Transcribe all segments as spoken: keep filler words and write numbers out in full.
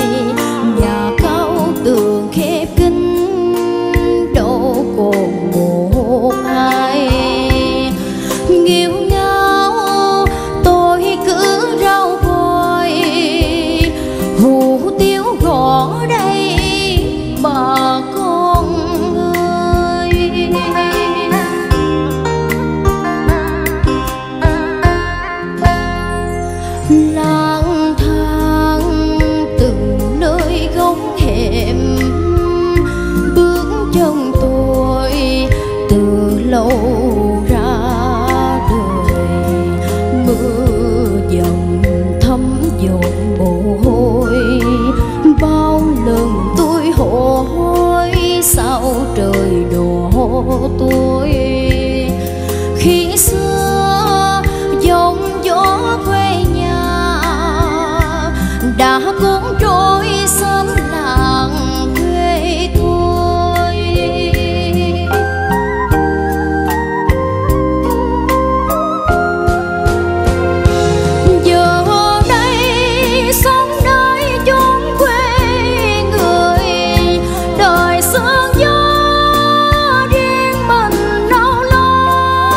nhà cao tường khép kín đâu còn một ai. Nghêu ngao tôi cứ rau voi hủ tiếu gõ đây bà con ơi. Lang thang từng nơi góc hẻm, bước chân tôi từ lâu ra đời. Mưa dầm thấm dồn mồ hôi, bao lần tôi hỏi sao trời đổ tôi. Khi xưa giông gió quê nhà đã cuốn trôi xóm làng quê tôi. Giờ đây sống nơi chốn quê người, đời sương gió riêng mình đau lo.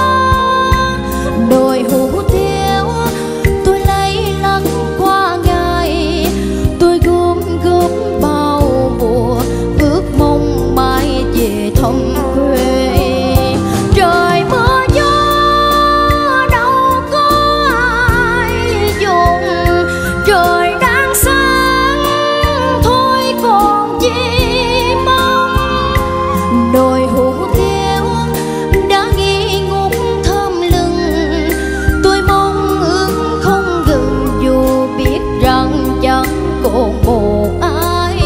Đồi hủ tiếu tôi lấy lắc qua ngày, tôi gom góp bao mùa ước mong mai về thăm quê. Trời mưa gió đâu có ai dùng, trời đang sáng thôi còn chi mong. Đồi hủ tiếu đã nghi ngút thơm lừng, tôi mong ước không gần dù biết rằng chẳng còn một ai.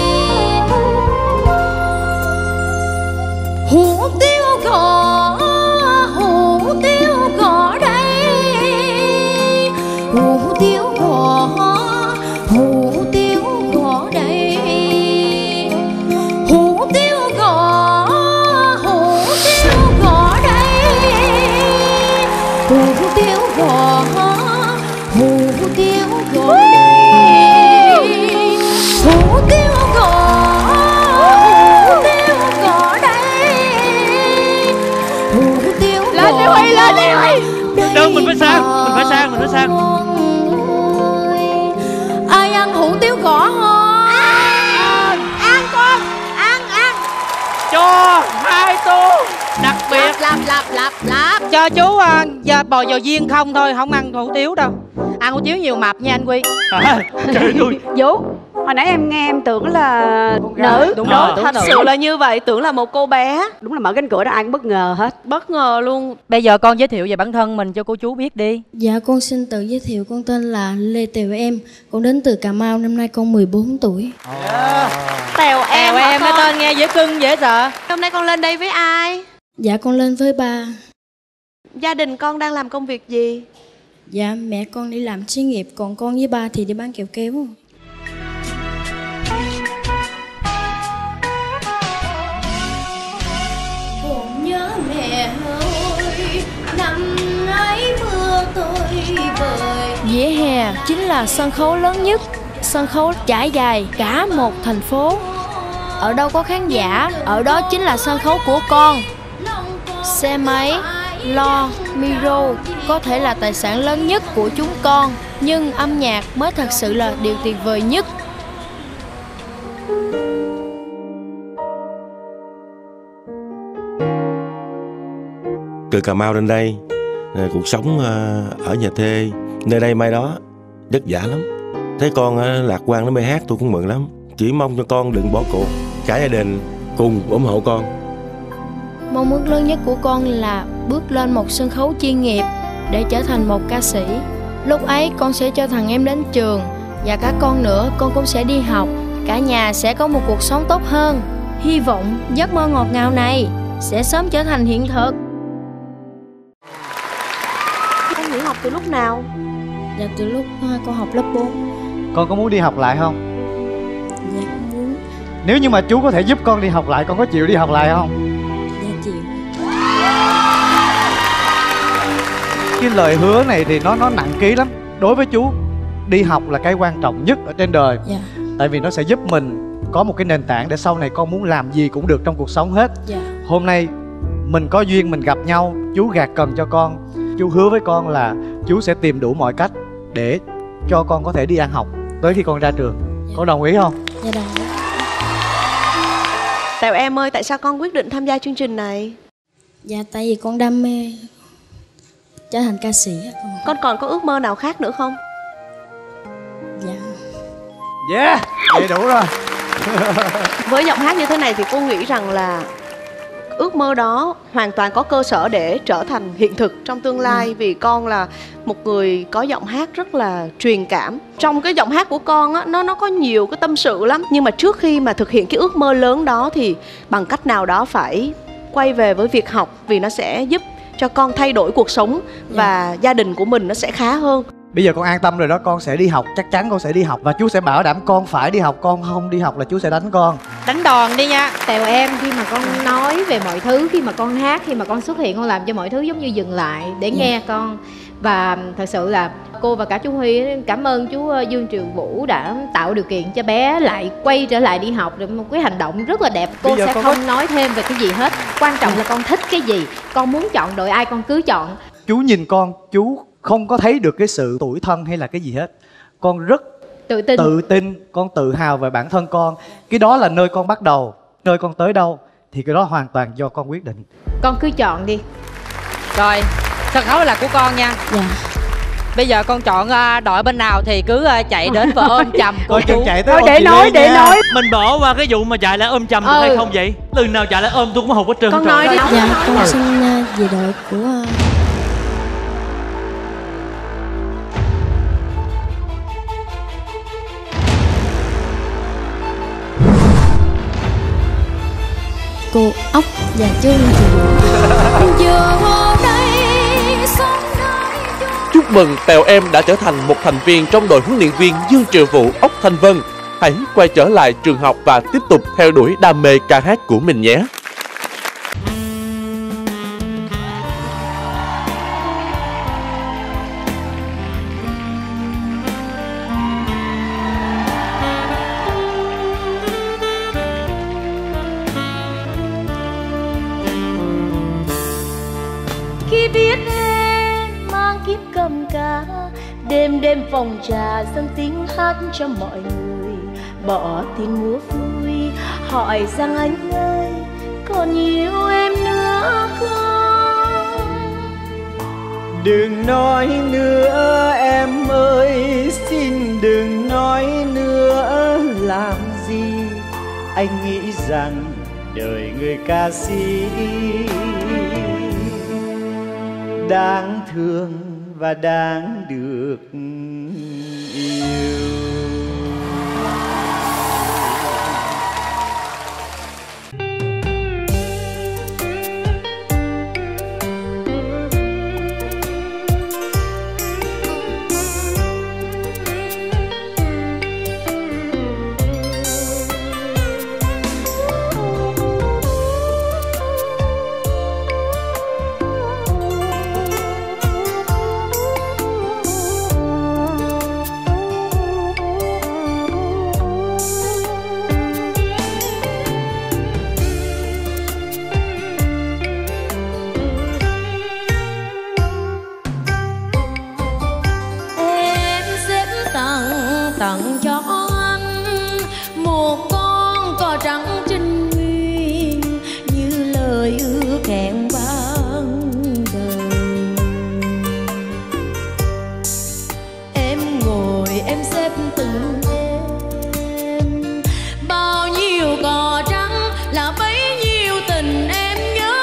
Hủ tiếu gõ, hủ tiếu gõ đây, hủ tiếu gõ, hủ tiếu gõ đây. Hủ tiếu gõ, hủ tiếu gõ đây, hủ tiếu gõ, hủ tiếu gõ đây. Hủ tiếu gõ, hủ tiếu gõ đây, hủ tiếu gõ. Lên đi Huy, lên đi Huy. Đừng, mình phải sang, mình phải sang, mình phải sang. Ai ăn hủ tiếu gõ không? Ăn, ăn con, ăn, ăn. Cho hai tô đặc biệt. Lạp, lạp, lạp, lạp. Cho chú à, giờ bò vào viên không thôi, không ăn hủ tiếu đâu. Ăn hủ tiếu nhiều mập nha anh Quy. À, trời ơi. Vũ, hồi nãy em nghe em tưởng là nữ. Đúng rồi, Thật nữ. sự là như vậy, tưởng là một cô bé. Đúng là mở cánh cửa đó ai cũng bất ngờ hết. Bất ngờ luôn. Bây giờ con giới thiệu về bản thân mình cho cô chú biết đi. Dạ con xin tự giới thiệu, con tên là Lê Tèo Em, con đến từ Cà Mau, năm nay con mười bốn tuổi. Tèo em, Em em cái con. tên nghe dễ cưng dễ sợ. Hôm nay con lên đây với ai? Dạ con lên với ba. Gia đình con đang làm công việc gì? Dạ mẹ con đi làm xí nghiệp, còn con với ba thì đi bán kẹo kéo. Còn nhớ mẹ ơi, năm ấy mưa tôi vời. Vỉa hè chính là sân khấu lớn nhất, sân khấu trải dài cả một thành phố. Ở đâu có khán giả, ở đó chính là sân khấu của con. Xe máy, lo, micro có thể là tài sản lớn nhất của chúng con, nhưng âm nhạc mới thật sự là điều tuyệt vời nhất. Từ Cà Mau đến đây, cuộc sống ở nhà thuê nơi đây mai đó vất vả lắm. Thấy con lạc quan đến mê hát tôi cũng mừng lắm. Chỉ mong cho con đừng bỏ cuộc, cả gia đình cùng ủng hộ con. Mong ước lớn nhất của con là bước lên một sân khấu chuyên nghiệp để trở thành một ca sĩ. Lúc ấy con sẽ cho thằng em đến trường, và cả con nữa, con cũng sẽ đi học. Cả nhà sẽ có một cuộc sống tốt hơn. Hy vọng giấc mơ ngọt ngào này sẽ sớm trở thành hiện thực. Con nghỉ học từ lúc nào? Dạ từ lúc con học lớp bốn. Con có muốn đi học lại không? Dạ con muốn. Nếu như mà chú có thể giúp con đi học lại, con có chịu đi học lại không? Dạ chịu. Cái lời hứa này thì nó nó nặng ký lắm. Đối với chú, đi học là cái quan trọng nhất ở trên đời. Dạ. Tại vì nó sẽ giúp mình có một cái nền tảng để sau này con muốn làm gì cũng được trong cuộc sống hết. Dạ. Hôm nay mình có duyên mình gặp nhau, chú gạt cần cho con. Chú hứa với con là chú sẽ tìm đủ mọi cách để cho con có thể đi ăn học tới khi con ra trường. Dạ. Con đồng ý không? Dạ đồng ý. Tèo em ơi, tại sao con quyết định tham gia chương trình này? Dạ tại vì con đam mê trở thành ca sĩ á con. Con còn có ước mơ nào khác nữa không? Dạ. Yeah, vậy đủ rồi. Với giọng hát như thế này thì cô nghĩ rằng là ước mơ đó hoàn toàn có cơ sở để trở thành hiện thực trong tương lai. Ừ. Vì con là một người có giọng hát rất là truyền cảm. Trong cái giọng hát của con á, nó nó có nhiều cái tâm sự lắm. Nhưng mà trước khi mà thực hiện cái ước mơ lớn đó thì bằng cách nào đó phải quay về với việc học, vì nó sẽ giúp cho con thay đổi cuộc sống và yeah. gia đình của mình nó sẽ khá hơn. Bây giờ con an tâm rồi đó, con sẽ đi học, chắc chắn con sẽ đi học. Và chú sẽ bảo đảm con phải đi học, con không đi học là chú sẽ đánh con. Đánh đòn đi nha. Tèo em, khi mà con nói về mọi thứ, khi mà con hát, khi mà con xuất hiện, con làm cho mọi thứ giống như dừng lại để yeah. nghe con. Và thật sự là cô và cả chú Huy cảm ơn chú Dương Triều Vũ đã tạo điều kiện cho bé lại quay trở lại đi học. Một cái hành động rất là đẹp. Cô sẽ không có... nói thêm về cái gì hết. Quan trọng là con thích cái gì, con muốn chọn đội ai con cứ chọn. Chú nhìn con, chú không có thấy được cái sự tủi thân hay là cái gì hết. Con rất tự tin, tự tin, con tự hào về bản thân con. Cái đó là nơi con bắt đầu. Nơi con tới đâu thì cái đó hoàn toàn do con quyết định. Con cứ chọn đi. Rồi, sân khấu là của con nha. Dạ. Bây giờ con chọn đội bên nào thì cứ chạy đến và ôm chầm cô chú. Chạy tới để nói để nói. Mình bỏ qua cái vụ mà chạy lại ôm chầm được ừ. hay không vậy? Lần nào chạy lại ôm tôi cũng hụt hết trơn. Con nói đi. Dạ con xin về đội của cô Ốc và chú Chúc mừng Tèo Em đã trở thành một thành viên trong đội huấn luyện viên Dương Triệu Vũ Ốc Thanh Vân. Hãy quay trở lại trường học và tiếp tục theo đuổi đam mê ca hát của mình nhé. Khi biết em mang kiếp cầm ca, đêm đêm phòng trà dâng tiếng hát cho mọi người, bỏ tin múa vui hỏi rằng anh ơi còn yêu em nữa không? Đừng nói nữa em ơi, xin đừng nói nữa làm gì. Anh nghĩ rằng đời người ca sĩ đáng thương và đáng được yêu. Tặng cho anh một con cò trắng trinh nguyên như lời ước hẹn ban đầu. Em ngồi em xếp từng em, bao nhiêu cò trắng là bấy nhiêu tình em nhớ.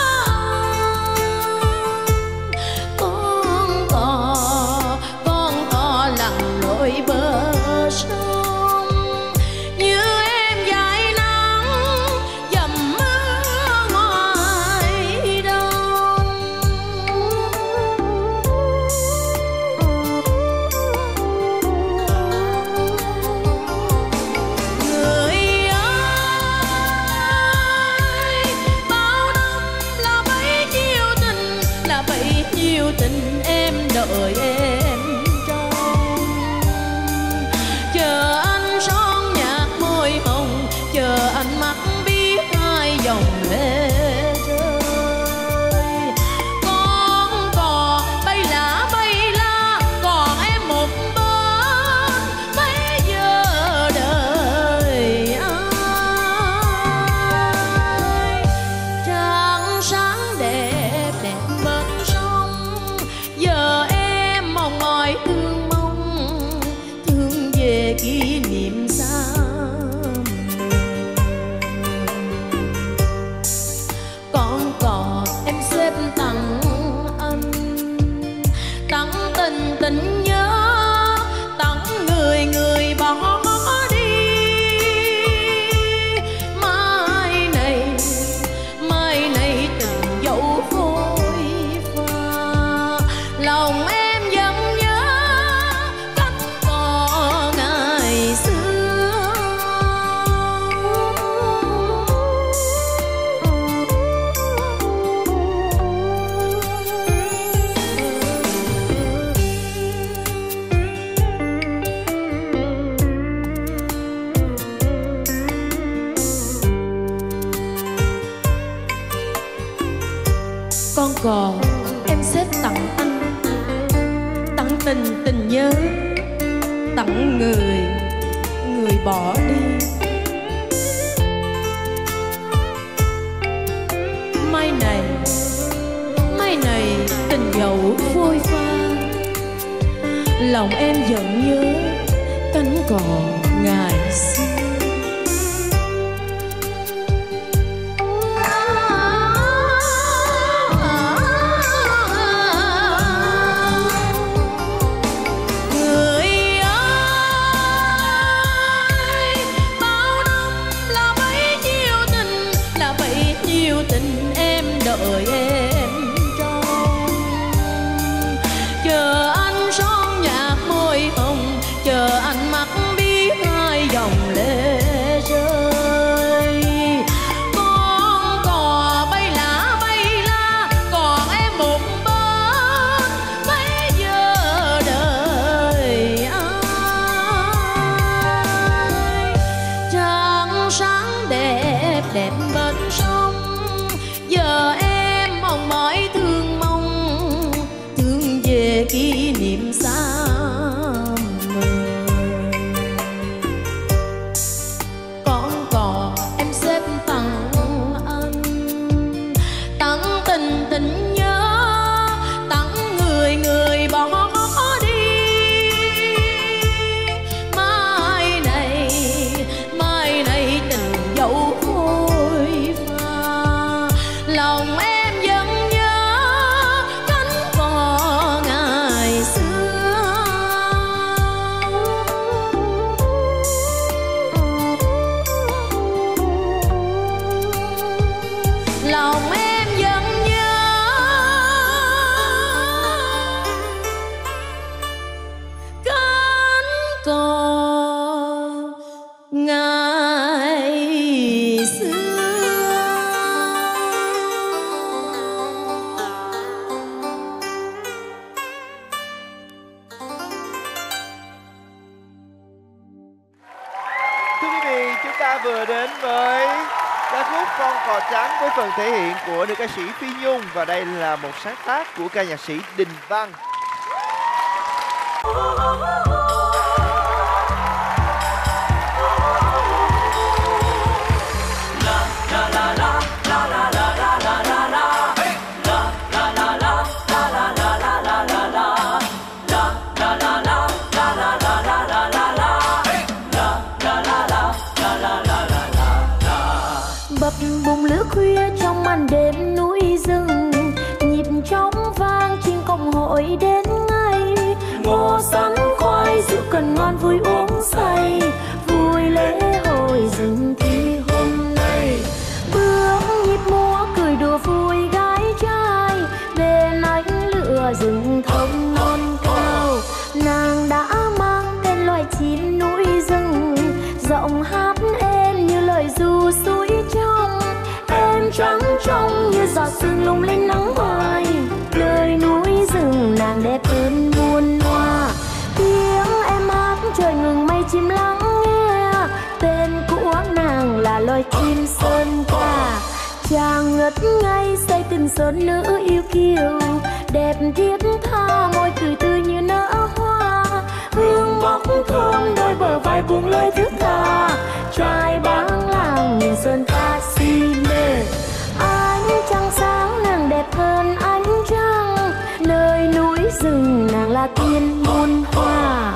Con cò, con cò lặn lội bờ sông như em dải nắng dầm mưa ngoài đông. Người ơi, bao năm là bấy nhiêu tình, là bấy nhiêu tình em đợi em chờ anh son con cò em xếp tặng anh, tặng tình tình nhớ, tặng người người bỏ đi. Mai này mai này tình dẫu phôi pha, lòng em vẫn nhớ cánh cò ngày xưa. Đợi em trong chờ anh son nhạc môi hồng, chờ anh mắt biết hai dòng lệ rơi. Con cò bay lá bay la, còn em một bên bây giờ đời ai. Trăng sáng đẹp đẹp bên sông, giờ em mong mỏi thương mong, thương về kỷ niệm xa mờ. Con cò em xếp tặng anh, tặng tình tình nhớ, tặng người người bỏ đi. Mai này mai này tình dẫu phôi pha, lòng em vẫn nhớ cánh cò ngày xưa. Lòng em vẫn nhớ cánh cò ngày xưa. Thưa quý vị, chúng ta vừa đến với ca khúc Con Cò Trắng với phần thể hiện của nữ ca sĩ Phi Nhung, và đây là một sáng tác của ca nhạc sĩ Đình Văn. Bập bùng lửa khuya trong màn đêm núi rừng, nhịp trống vang chiên công hội đến ngay. Ngô sắn khoai rượu cần ngon vui uống say, vui lễ hội rừng thì hôm nay. Bước nhịp múa cười đùa vui gái trai, bên ánh lửa rừng thông non cao. Nàng đã mang tên loài chim núi rừng, giọng hát êm như lời ru suối trong. Em trắng trong như giọt sương lung linh nắng mai, lời núi rừng nàng đẹp hơn muôn hoa. Tiếng em hát trời ngừng mây chim lắng nghe, tên của nàng là loài chim sơn ca. Chàng ngất ngây say tình sơn nữ yêu kiều, đẹp thiết tha môi cười tươi như nở hoa. Hương bốc thơm đôi bờ vai buông lơi thức tha, trai báng làng nhìn sơn ca si mê. Ánh trăng sáng nàng đẹp hơn ánh trăng, nơi núi rừng nàng là tiên muôn hoa.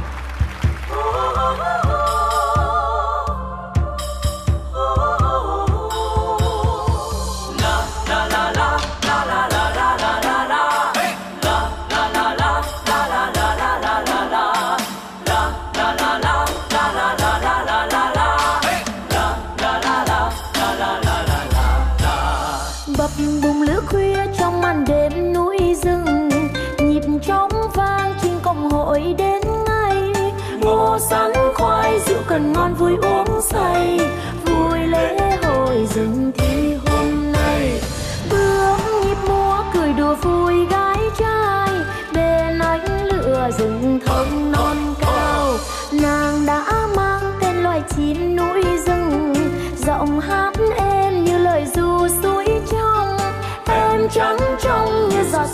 Bập bùng lửa khuya trong màn đêm núi rừng, nhịp trống vang chiên công hội đến ngay. Ngô sắn khoai rượu cần ngon vui uống say, vui lễ hội rừng thì hôm nay. Bước nhịp múa cười đùa vui gái trai, bên ánh lửa rừng thông non cao. Nàng đã mang tên loài chim núi rừng, giọng hát êm như lời ru suối trong. Em trắng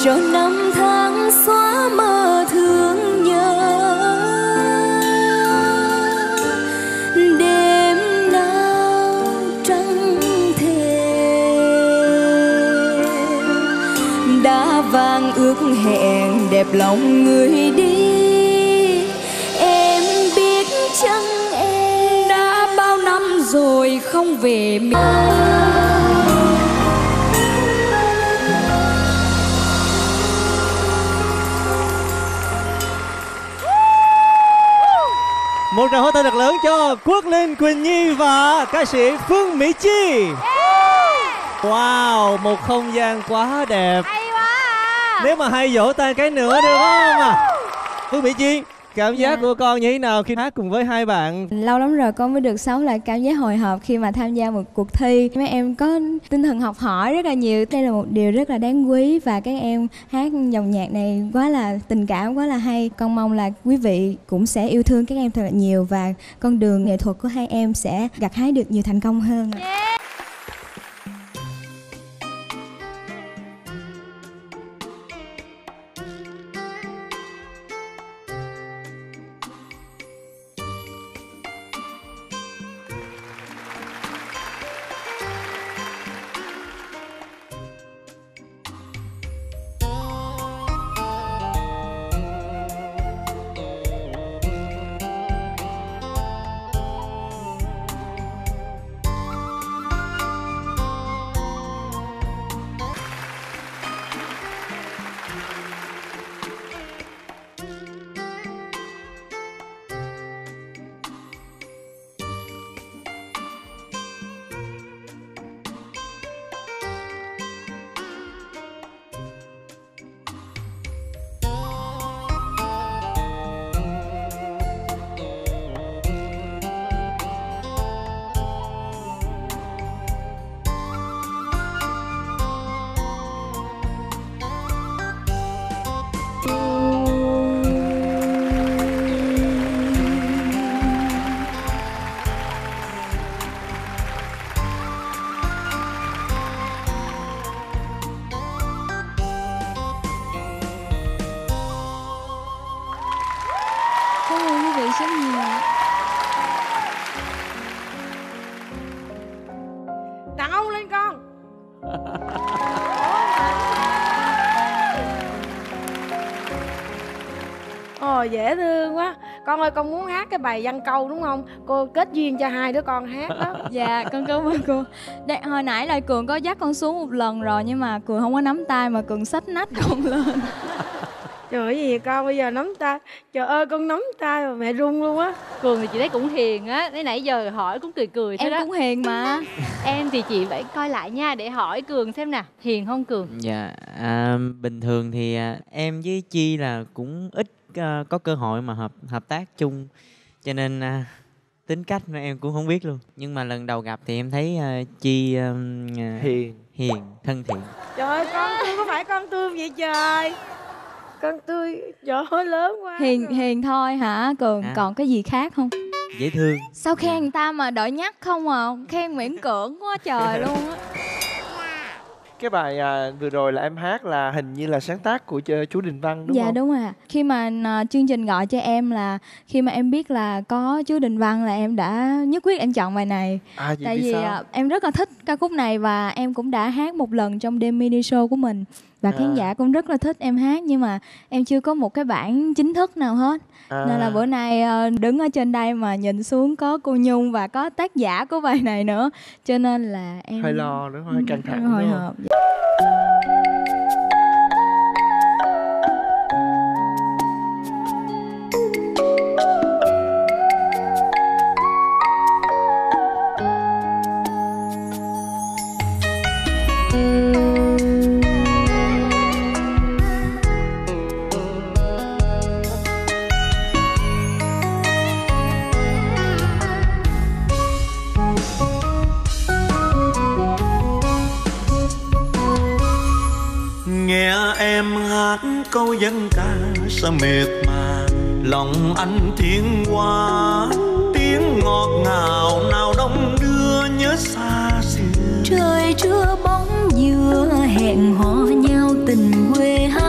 cho năm tháng xóa mơ thương nhớ. Đêm nào trăng thề đã vàng ước hẹn đẹp lòng người đi. Em biết chăng em đã bao năm rồi không về miền. Một tràng pháo tay thật lớn cho Quốc Linh, Quỳnh Nhi và ca sĩ Phương Mỹ Chi. Wow, một không gian quá đẹp. Hay quá à. Nếu mà hay vỗ tay cái nữa được không à? Phương Mỹ Chi, cảm giác của con như thế nào khi hát cùng với hai bạn? Lâu lắm rồi con mới được sống lại cảm giác hồi hộp khi mà tham gia một cuộc thi. Mấy em có tinh thần học hỏi rất là nhiều. Đây là một điều rất là đáng quý và các em hát dòng nhạc này quá là tình cảm, quá là hay. Con mong là quý vị cũng sẽ yêu thương các em thật là nhiều và con đường nghệ thuật của hai em sẽ gặt hái được nhiều thành công hơn. Yeah. Đàn ông lên con. Ồ dễ thương quá. Con ơi con muốn hát cái bài văn câu đúng không? Cô kết duyên cho hai đứa con hát đó. Dạ con cảm ơn cô. Đây, hồi nãy là Cường có dắt con xuống một lần rồi nhưng mà Cường không có nắm tay mà Cường xách nách con lên. Trời ơi gì vậy con, bây giờ nắm tay. Trời ơi con nắm tay mà mẹ run luôn á. Cường thì chị thấy cũng hiền á, nãy nãy giờ hỏi cũng cười cười thôi em đó. Em cũng hiền mà. Em thì chị phải coi lại nha để hỏi Cường xem nè, hiền không Cường? Dạ, à, bình thường thì à, em với Chi là cũng ít à, có cơ hội mà hợp hợp tác chung, cho nên à, tính cách mà em cũng không biết luôn. Nhưng mà lần đầu gặp thì em thấy à, Chi à, hiền, hiền, thân thiện. Trời ơi con tươi có phải con tươi vậy trời? Con tươi trời ơi lớn quá. Hiền hiền thôi hả Cường? À. Còn cái gì khác không? Dễ thương. Sao khen người ta mà đợi nhắc không à? Khen miễn cưỡng quá trời luôn á. Cái bài à, vừa rồi là em hát là hình như là sáng tác của chú Đình Văn đúng dạ, không? Dạ đúng rồi ạ. Khi mà uh, chương trình gọi cho em là khi mà em biết là có chú Đình Văn là em đã nhất quyết em chọn bài này. À, vậy tại vì, vì sao? Uh, em rất là thích ca khúc này và em cũng đã hát một lần trong đêm mini show của mình. Và à. khán giả cũng rất là thích em hát nhưng mà em chưa có một cái bản chính thức nào hết. À. Nên là bữa nay uh, đứng ở trên đây mà nhìn xuống có cô Nhung và có tác giả của bài này nữa. Cho nên là em... hơi lo nữa, hơi căng thẳng hồi đúng hộp. Nghe em hát câu dân ca sao mệt mà lòng anh thiên hoa, tiếng ngọt ngào nào đông đưa nhớ xa xưa. Trời trưa bóng dừa hẹn hò nhau tình quê.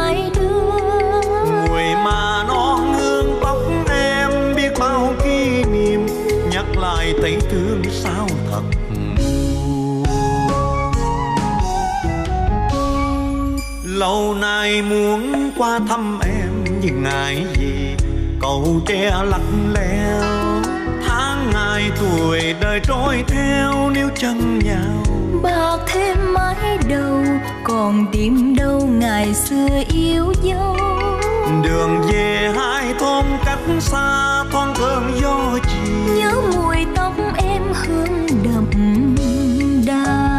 Lâu nay muốn qua thăm em nhưng ngại gì cầu tre lạnh lẽo. Tháng ngày tuổi đời trôi theo níu chân nhau. Bạc thêm mái đầu còn tìm đâu ngày xưa yêu dấu. Đường về hai thôn cách xa thoáng cơn gió chiều. Nhớ mùi tóc em hương đậm đà.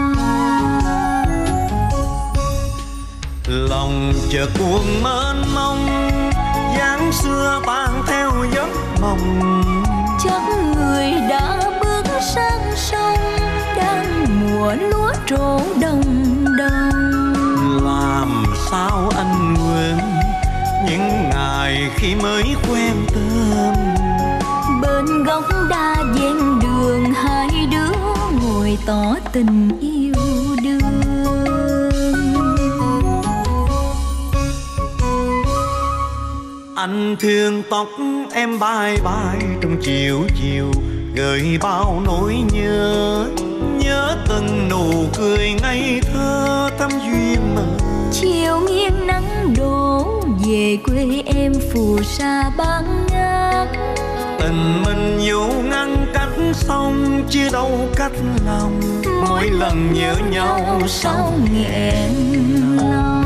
Lòng chợt buồn mênh mông, dáng xưa tan theo giấc mộng. Chắc người đã bước sang sông, đang mùa lúa trổ đồng đồng. Làm sao anh quên những ngày khi mới quen tên. Bên góc đa ven đường hai đứa ngồi tỏ tình yêu đương. Anh thương tóc em bay bay trong chiều chiều, gợi bao nỗi nhớ. Nhớ từng nụ cười ngây thơ thắm duyên mơ. Chiều nghiêng nắng đổ về quê em phù sa bát ngát. Tình mình dù ngăn cách sông chứ đâu cách lòng. Mỗi lần nhớ nhau sao nghẹn lòng.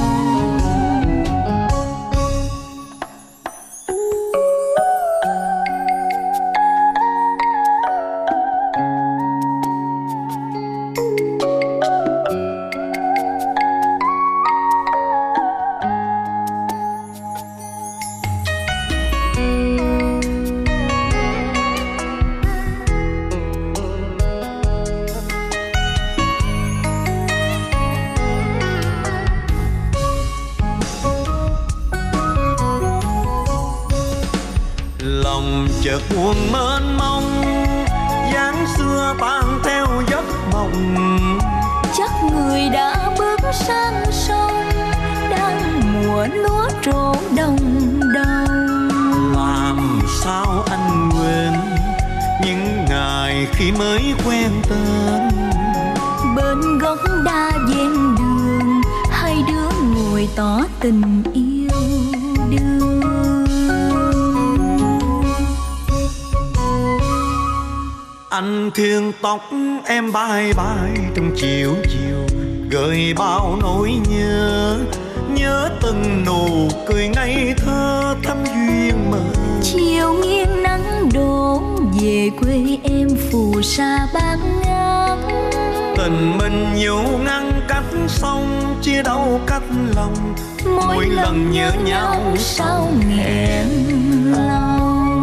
chợt buồn mênh mông, dáng xưa tan theo giấc mộng. Chắc người đã bước sang sông, đang mùa lúa trổ đồng đồng. Làm sao anh quên những ngày khi mới quen tên. Bên gốc đa ven đường, hai đứa ngồi tỏ tình yêu đương. Anh thương tóc em bay bay trong chiều chiều, gợi bao nỗi nhớ. Nhớ từng nụ cười ngây thơ thắm duyên mơ. Chiều nghiêng nắng đổ về quê em phù sa bát ngát. Tình mình dù ngăn cách sông, chia đâu cách lòng. Mỗi lần nhớ nhau sao nghẹn lòng.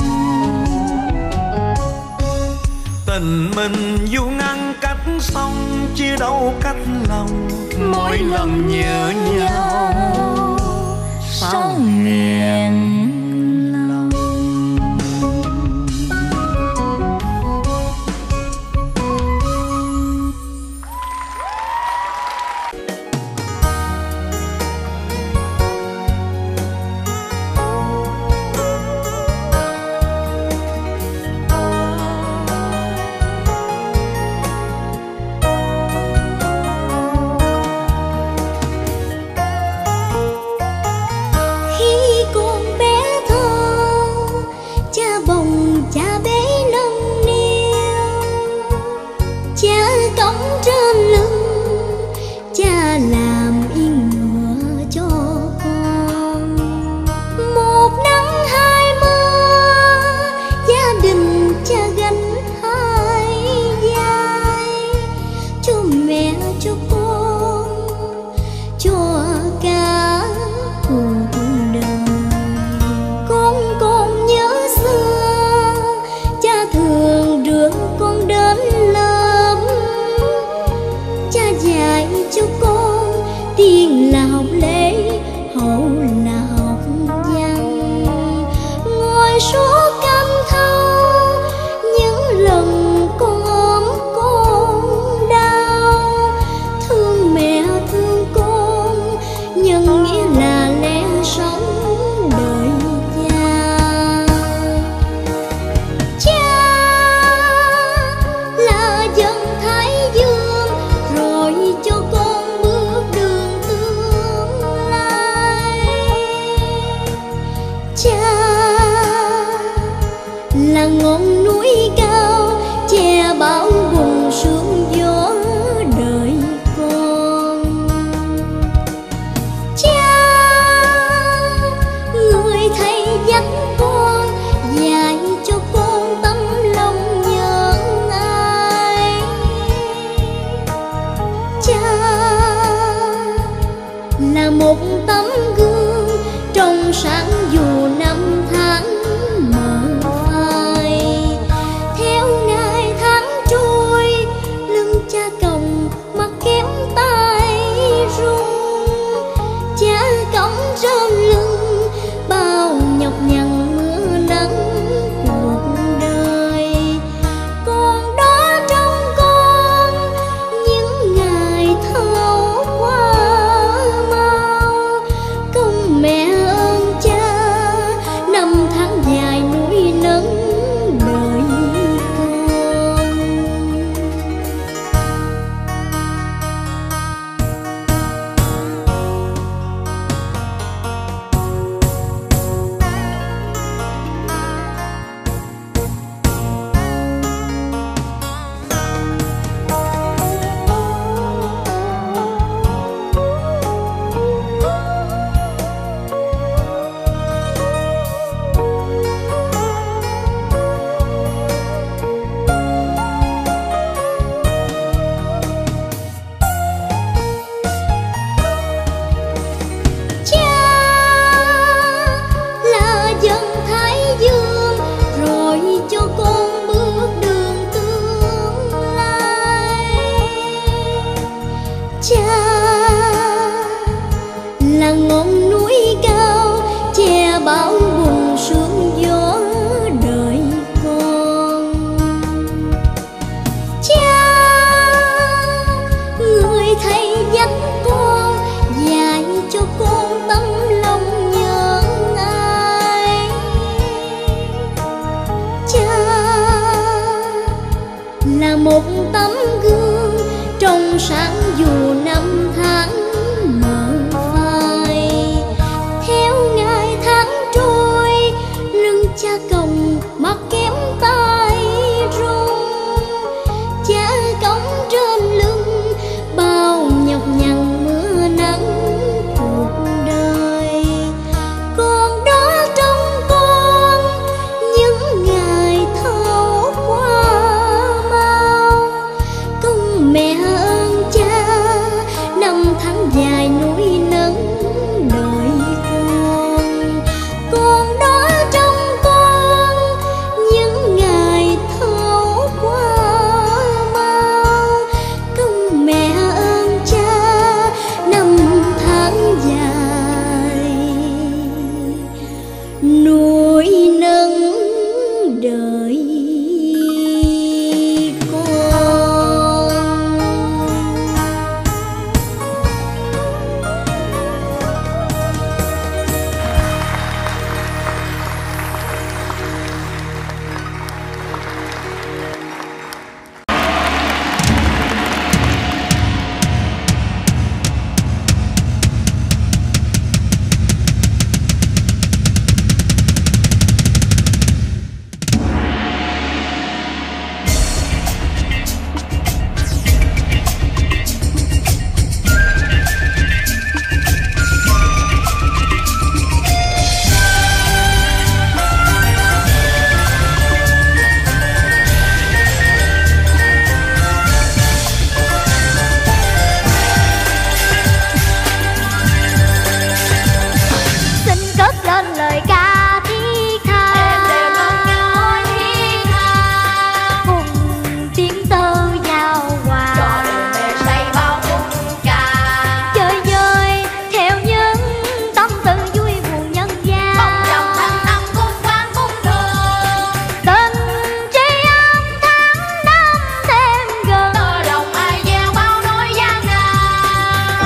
Tình mình dù ngăn cách sông, chia đâu cách lòng. Mỗi lần nhớ nhau sao nghẹn lòng. là một tấm gương trong sáng dù năm tháng mờ phai. Theo ngày tháng trôi, lưng cha còng mặt kém tay run, cha cõng rơm lưng bao nhọc nhằn mưa nắng cuộc đời. Còn đó trong con những ngày thâu qua mau, công mẹ ơn cha năm tháng dài nuôi nấng đời con. Cha là dân Thái Dương rồi cho con bước đường tương lai. Cha là ngọn núi cao che bão bùng sương gió đời con. Cha người thầy dắt con dạy cho con tấm lòng nhân ái. Cha là một tấm gương trong sáng dù năm tháng mờ phai. Theo ngày tháng trôi, lưng cha còng mặt kém tay run, cha cõng rơm lưng bao nhọc nhằn mưa nắng cuộc đời. Còn đó trong con những ngày thâu qua mau, công mẹ ơn cha năm tháng dài nuôi nấng đời con. Còn đó trong con những ngày thâu qua mau, công mẹ ơn cha năm tháng dài nuôi nấng đời con. Xin cất lên lời ca thiết tha, em đều mong nhớ thiết tha, cùng tiếng tơ giao hòa cho đường về say bao khúc ca. Chơi vơi theo những tâm tư vui buồn nhân gian, bồng dòng thanh âm khúc quan khúc thường. Tình tri âm tháng năm thêm gần, tơ đồng ai gieo bao nỗi gian nan.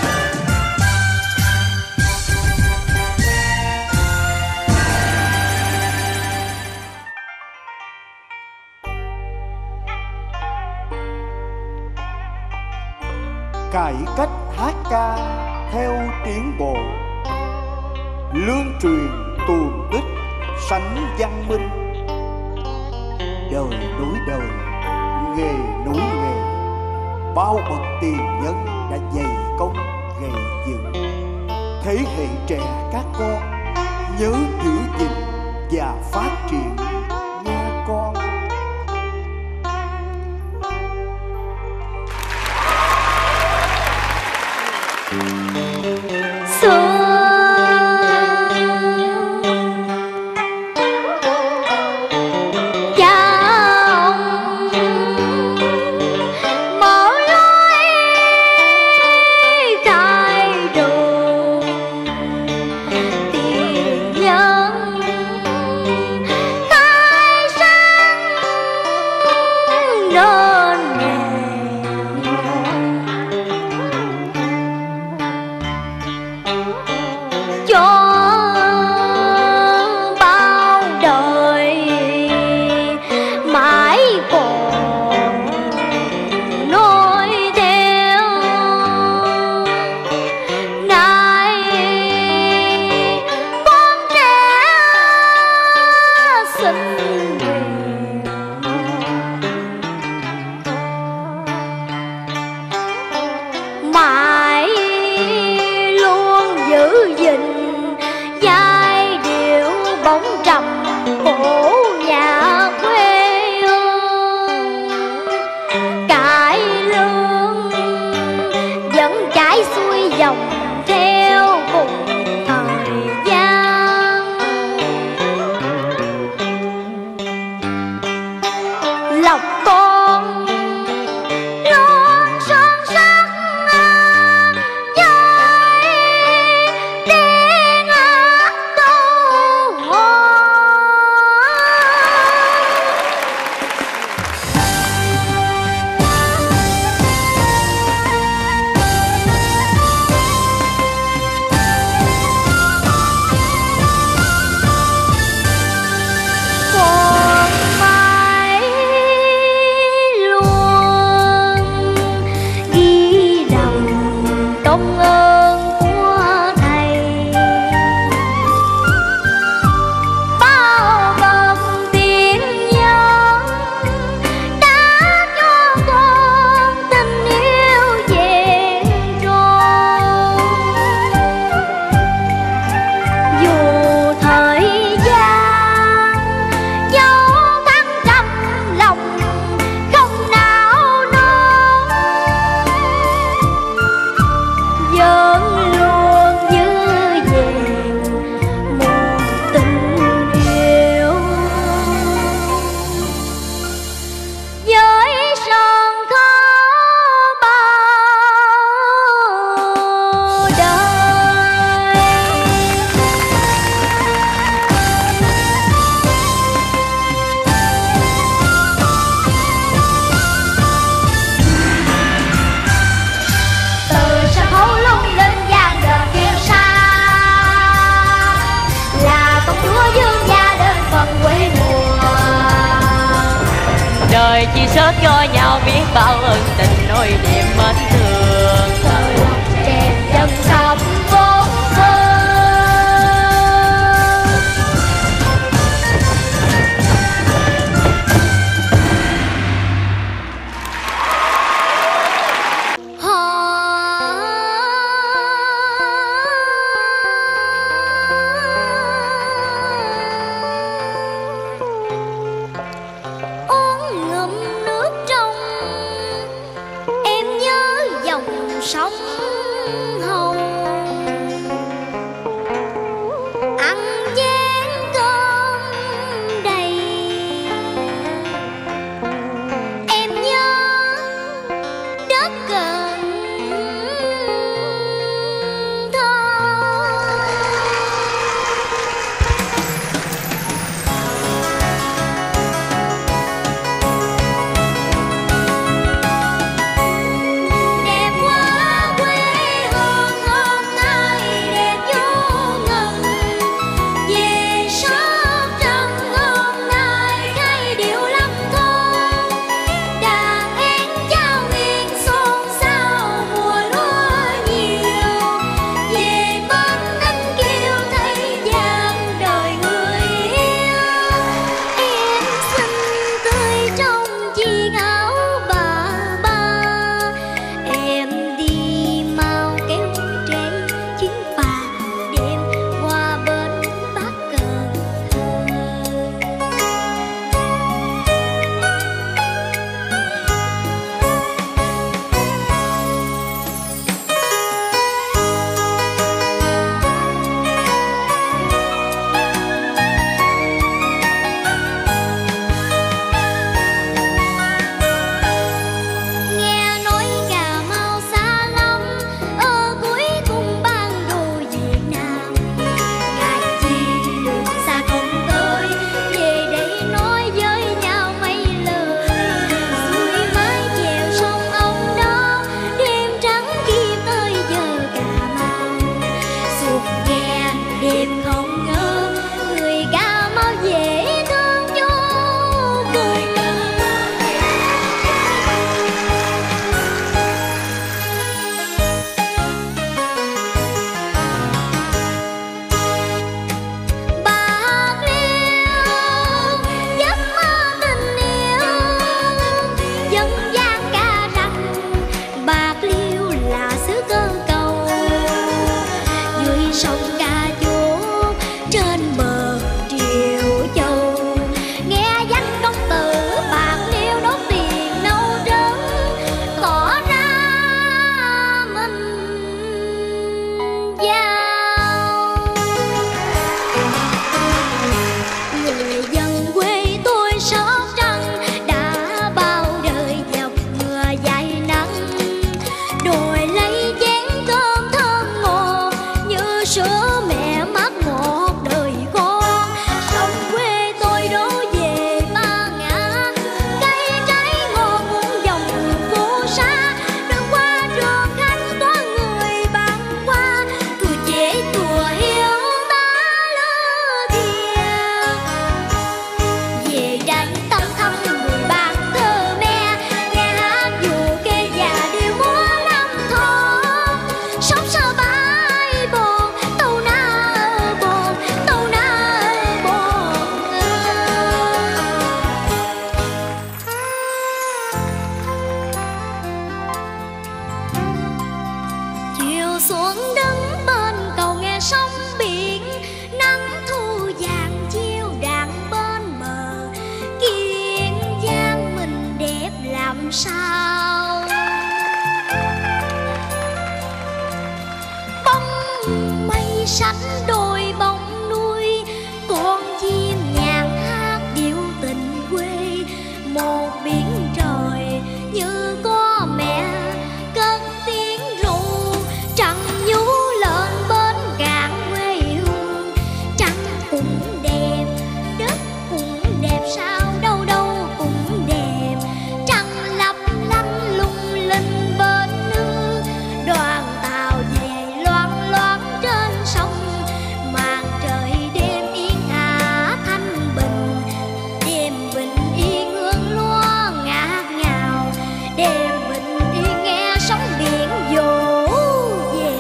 Cải cách hát ca theo tiến bộ, lương truyền tuồng tích sánh văn minh. Đời nối đời, nghề nối nghề, bao bậc tiền nhân đã dày công gầy dựng. Thế hệ trẻ các con nhớ giữ gìn và phát triển nghe con. dòng theo cùng thời gian. Lòng con luôn son sắc với tiếng hát câu hò. Công ơn của thầy, bao bậc tiền nhân đã cho con tình yêu vẹn tròn. Dù thời gian dấu thăng trầm lòng không nào non, vẫn luôn giữ gìn một tình yêu với son khó bao đời. Từ sân khấu lung linh vang đờn kêu xa, là công chúa dương gia đến phần quê mùa. Đời chỉ sớt cho nhau biết bao ân tình nỗi niềm mến thương. Đèn dần sông vốn thơ. Uống ngụm nước trong em nhớ dòng sông Hồng. Ăn chén cơm đầy em nhớ đất Cần Thơ. Đẹp quá quê hương hôm nay đẹp vô ngần, về sớm trăng hôm nay khai điệu lâm thôn. Đàn én trao nghiêng xôn xao mùa lúa nhiều, về bên anh kêu thấy vàng đời người yêu. Em xinh tươi trong chiếc áo bà ba, em đi mau kéo trên chuyến phà đêm qua bên Bắc Cần Thơ. Nghe nói Cà Mau xa lắm, ở cuối cùng ban đồ Việt Nam. Ngài chi đường xa không tới, về đây nói với nhau mấy lời. Xuôi mái chèo sông ông đó, đêm trắng kia tới giờ Cà Mau. Xuột ghe đêm không ngơ, người Cà Mau dễ thương vô cùng. Bạc Liêu giấc mơ tình yêu, dân gian ca rằng Bạc Liêu là xứ cơ cầu. Dưới sông Ca Chố trên bờ Triều Châu, nghe danh công tử Bạc Liêu đốt tiền nâu trấn, tỏ ra mình mây xanh đôi bóng núi, con chim nhàn hát điệu tình quê. Một biển trời như có mẹ cất tiếng ru, trăng nhú lên bên cạn quê hương. Trăng cũng đẹp, đất cũng đẹp, sao đâu đâu cũng đẹp. Trăng lấp lánh lung linh bên nước, đoàn tàu về loáng loáng trên sông. Màn trời đêm yên ả thanh bình, đêm bình yên hương lúa ngát ngào. Đêm bình yên nghe sóng biển vỗ về.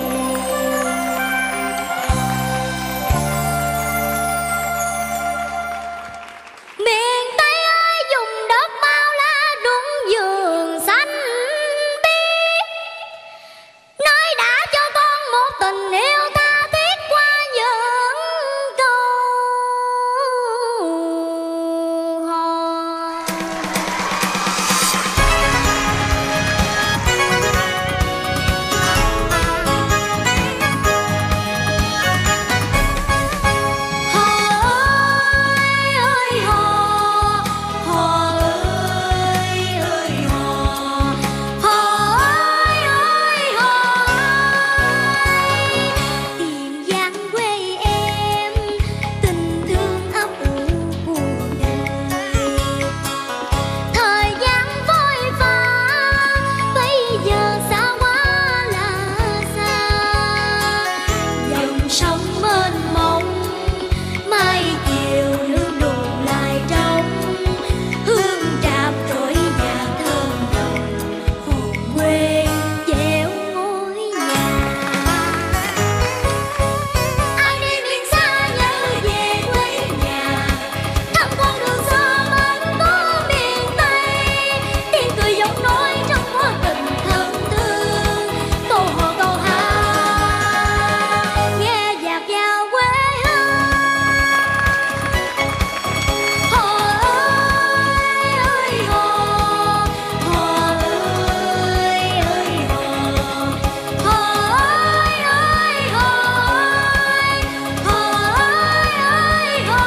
Miền Tây ơi vùng đất bao la đúng vườn xanh biếc, nơi đã cho con một tình yêu tha thiết qua những câu hò. Hò ơi ơi hò, hò ơi ơi hò, hò ơi ơi hò. Tiền giang quê em, tình thương ấp ủ cuộc đời. Thời gian vội vã, bây giờ xa quá là xa. Dòng sông mênh mông, mai chiều nước đổ lại trong. Hương tràm trỗi nhà thơm nồng, hồn quê dẻo ngôi nhà. Ai đi miền xa nhớ về quê nhà, thăm con đường xưa bên phố miền Tây. Tiếng cười giọng nói trong mối tình thân thương, câu hò câu hát nghe dạt vào quê hương. Hò ơi ơi hò, hò ơi ơi hò, hò ơi ơi hò, hò ơi ơi hò.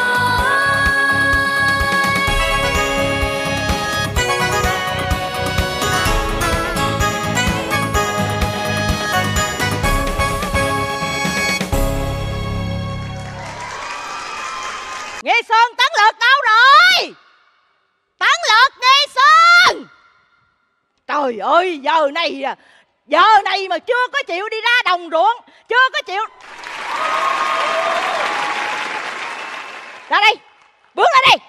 Nghi Sơn tấn lược đâu rồi? Tấn lược Nghi Sơn. Trời ơi, giờ này à, giờ này mà chưa có chịu đi ra đồng ruộng, chưa có chịu. Ra đây, bước ra đây.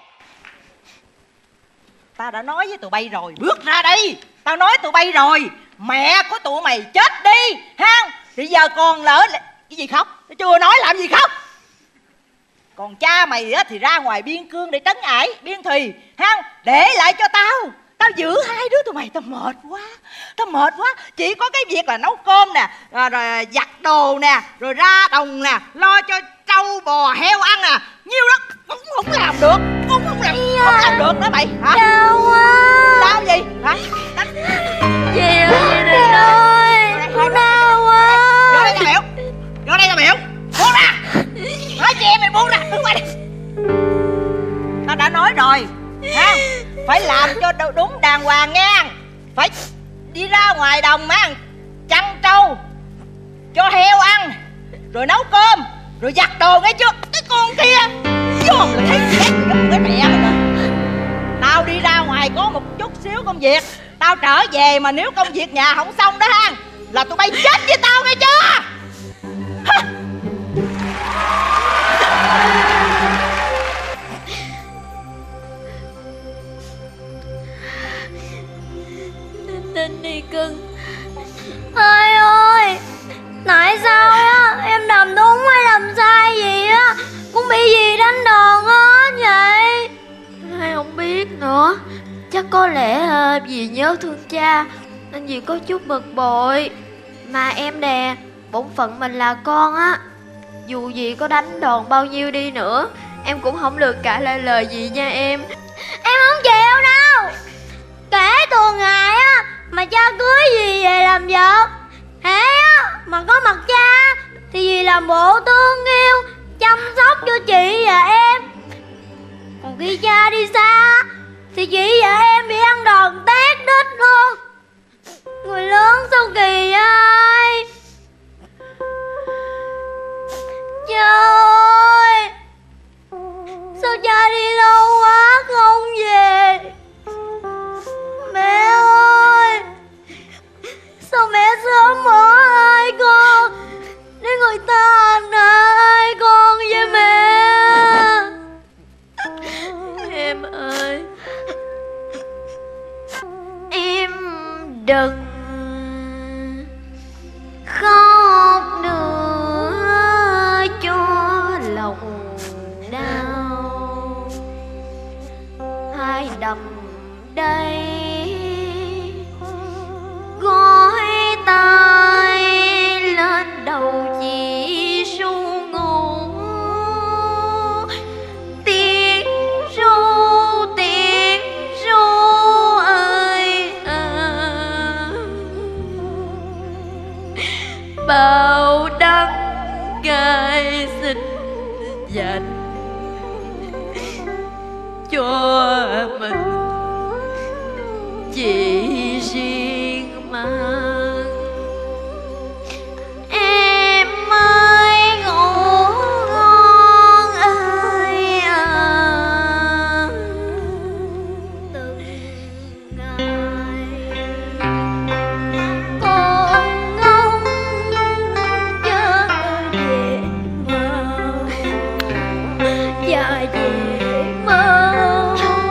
Tao đã nói với tụi bay rồi, bước ra đây. Tao nói tụi bay rồi, mẹ của tụi mày chết đi ha. Thì giờ còn lỡ là- cái gì khóc? Tao chưa nói làm gì khóc. Còn cha mày á thì ra ngoài biên cương để trấn ải biên thùy ha, để lại cho tao. Tao giữ hai đứa tụi mày, tao mệt quá. Tao mệt quá. Chỉ có cái việc là nấu cơm nè, rồi, rồi giặt đồ nè, rồi ra đồng nè, lo cho trâu bò heo ăn nè. Nhiêu đó cũng không làm được. Cũng không làm, không làm được đó mày hả? Đau quá. Đau gì hả? Gì ơi Đình ơi, đau quá. Vô đây tao biểu, vô đây tao biểu. Buông ra. Nói chị em mày buông ra, đứng ngoài đây. Tao đã nói rồi ha, phải làm cho đ- đúng đàng hoàng nghe. Phải đi ra ngoài đồng á, chăn trâu cho heo ăn, rồi nấu cơm, rồi giặt đồ nghe chưa. Cái con kia dòm là thấy ghét rồi, giống cái mẹ mày nè. Tao đi ra ngoài có một chút xíu công việc, tao trở về mà nếu công việc nhà không xong đó ha, là tụi bay chết với tao nghe chưa. Hả? Ninh Ninh đi cưng. Hai ơi, tại sao á em làm đúng hay làm sai gì á cũng bị gì đánh đòn hết vậy? Hai không biết nữa. Chắc có lẽ à, vì nhớ thương cha nên dì có chút bực bội. Mà em đè, bổn phận mình là con á, dù dì có đánh đòn bao nhiêu đi nữa em cũng không được cãi lại lời gì nha em. Em không chịu đâu. Kể từ ngày á mà cha cưới dì về làm vợ, hễ á mà có mặt cha thì dì là làm bộ thương yêu, chăm sóc cho chị và em. Còn khi cha đi xa thì chị và em bị ăn đòn tét đít luôn. Người lớn sao kỳ ai. Cha ơi, sao cha đi lâu quá không về. Mẹ ơi, sao mẹ sớm bỏ hai con để người ta hành hạ hai con vậy mẹ. Em ơi, em đừng khóc nữa cho lòng đau. Hai đầm đây gói tay lên đầu chị ru ngủ. Tiếng ru, tiếng ru ơi à. Bao đắng cay xin dành cho mình chỉ riêng mang. Em ơi ngủ ngon ơi à. Từng ngày con ngóng chờ về mau và về mau.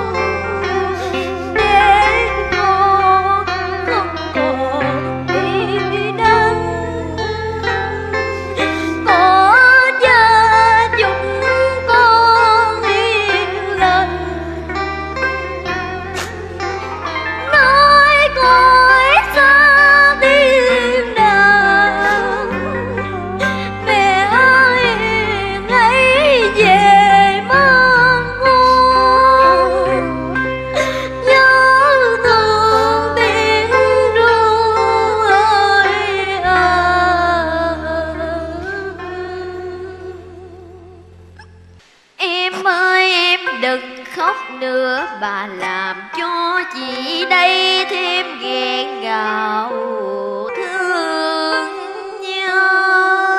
Nữa bà làm cho chị đây thêm ghen gạo thương nhớ.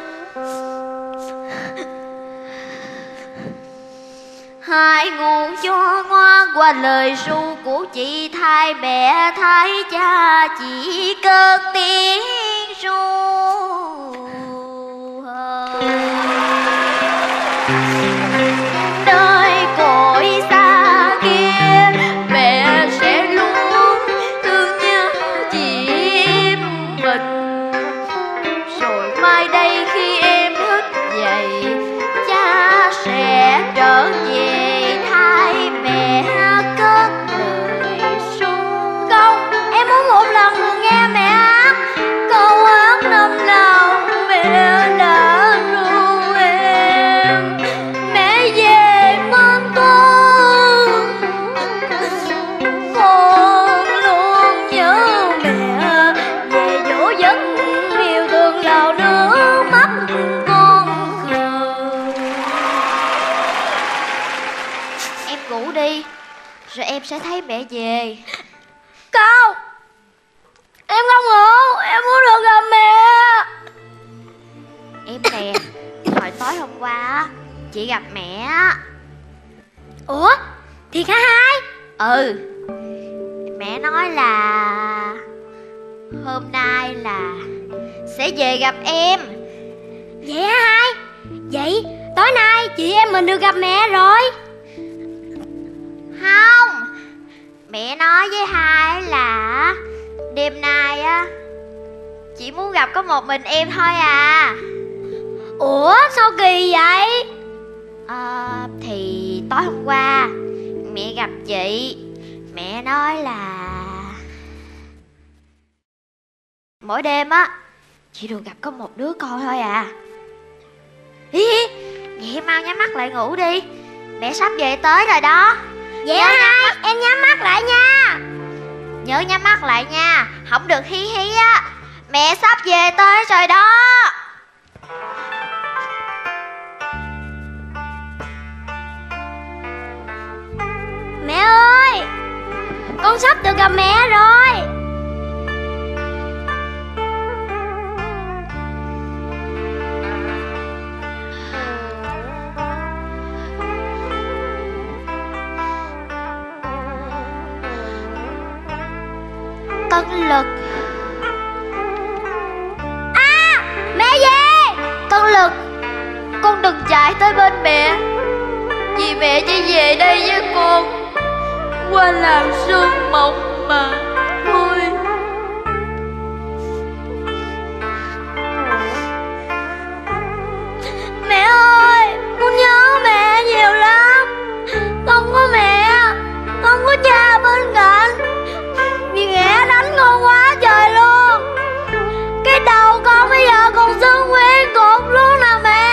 Hai nguồn cho ngoan qua lời ru của chị, thay mẹ thay cha chỉ cất tiếng ru. Nơi cõi xa kia mẹ sẽ luôn thương nhớ chị em mình. Rồi mai đây khi em thức dậy, cha sẽ trở về thay mẹ cất lời ru. Không, em muốn một lần được nghe mẹ hát câu hát năm nào mẹ đã ru em. Mẹ về bên con, con luôn nhớ mẹ. Về dỗ dành yêu thương lao nước mắt con khờ. Em ngủ đi, rồi em sẽ thấy mẹ về. Không, em không ngủ, em muốn được gặp mẹ. Em nè, hồi tối hôm qua á, chị gặp mẹ á. Ủa, thì cả hai? Ừ, mẹ nói là hôm nay là sẽ về gặp em. Vậy hả hai? Vậy tối nay chị em mình được gặp mẹ rồi. Không, mẹ nói với hai là đêm nay á chỉ muốn gặp có một mình em thôi à. Ủa sao kỳ vậy? À, thì tối hôm qua mẹ gặp chị, mẹ nói là mỗi đêm á chỉ được gặp có một đứa con thôi à. Ý, vậy mau nhắm mắt lại ngủ đi, mẹ sắp về tới rồi đó. Vậy hai, em nhắm mắt lại nha. Nhớ nhắm mắt lại nha, không được hí hí á, mẹ sắp về tới rồi đó. gặp mẹ rồi. Tân Lực. À, mẹ về. Tân Lực, con đừng chạy tới bên mẹ, vì mẹ chỉ về đây với con qua làng sương mộng mà thôi. Mẹ ơi, con nhớ mẹ nhiều lắm. Con có mẹ, con có cha bên cạnh, vì mẹ đánh con quá trời luôn. Cái đầu con bây giờ còn sưng nguyên cục luôn nè mẹ.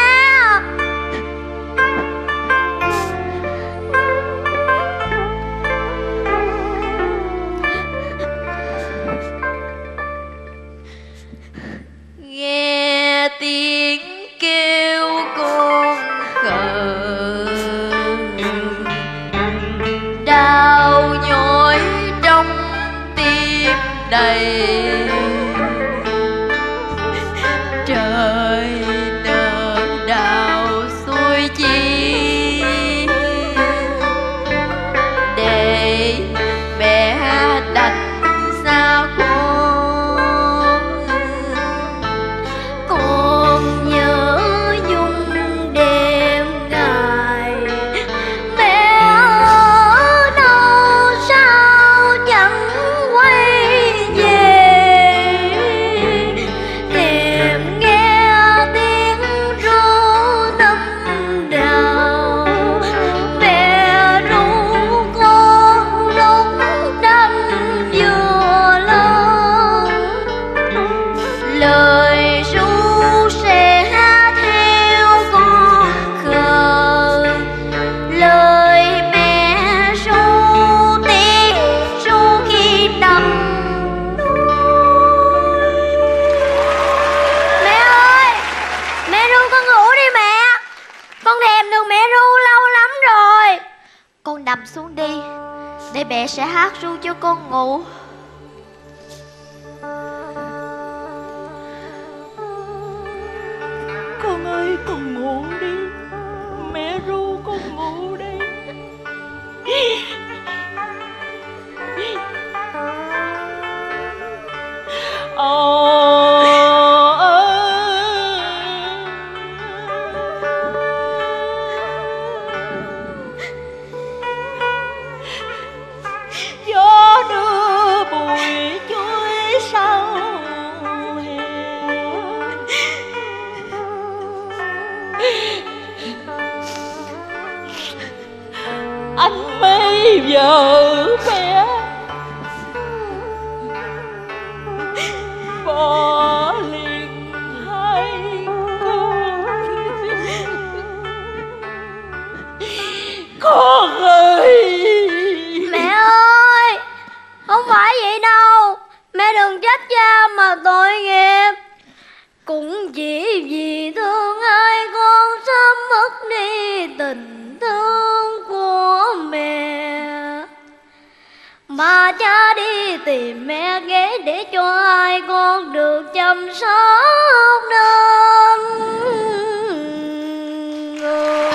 Nghe tiếng kêu con khờ, đau nhói trong tim đầy. Trời nợ đào xuôi chi để mẹ đành xa con. Con nhớ nhung đêm ngày, mẹ ở đâu sao chẳng quay về. Thèm nghe tiếng ru năm đào, mẹ ru con lúc đâm vừa lớn. Lời ru sẽ theo con khờ, lời mẹ ru tiếng ru khi nằm nuôi. Mẹ ơi, mẹ ru con ngủ đi mẹ, con thèm được mẹ ru lâu lắm rồi. Con nằm xuống đi, để mẹ sẽ hát ru cho con ngủ. Con ơi, con ngủ đi, mẹ ru con ngủ đi. Ồ, gió đưa bụi chuối sau hè, anh mấy vợ bé bỏ liền hai con. Con ơi, Mẹ ơi, không phải vậy đâu. Mẹ đừng trách cha mà tội nghiệp. Cũng chỉ vì thương ai con sớm mất đi tình thương của mẹ, mà cha đi tìm mẹ ghé để cho ai con được chăm sóc nên người.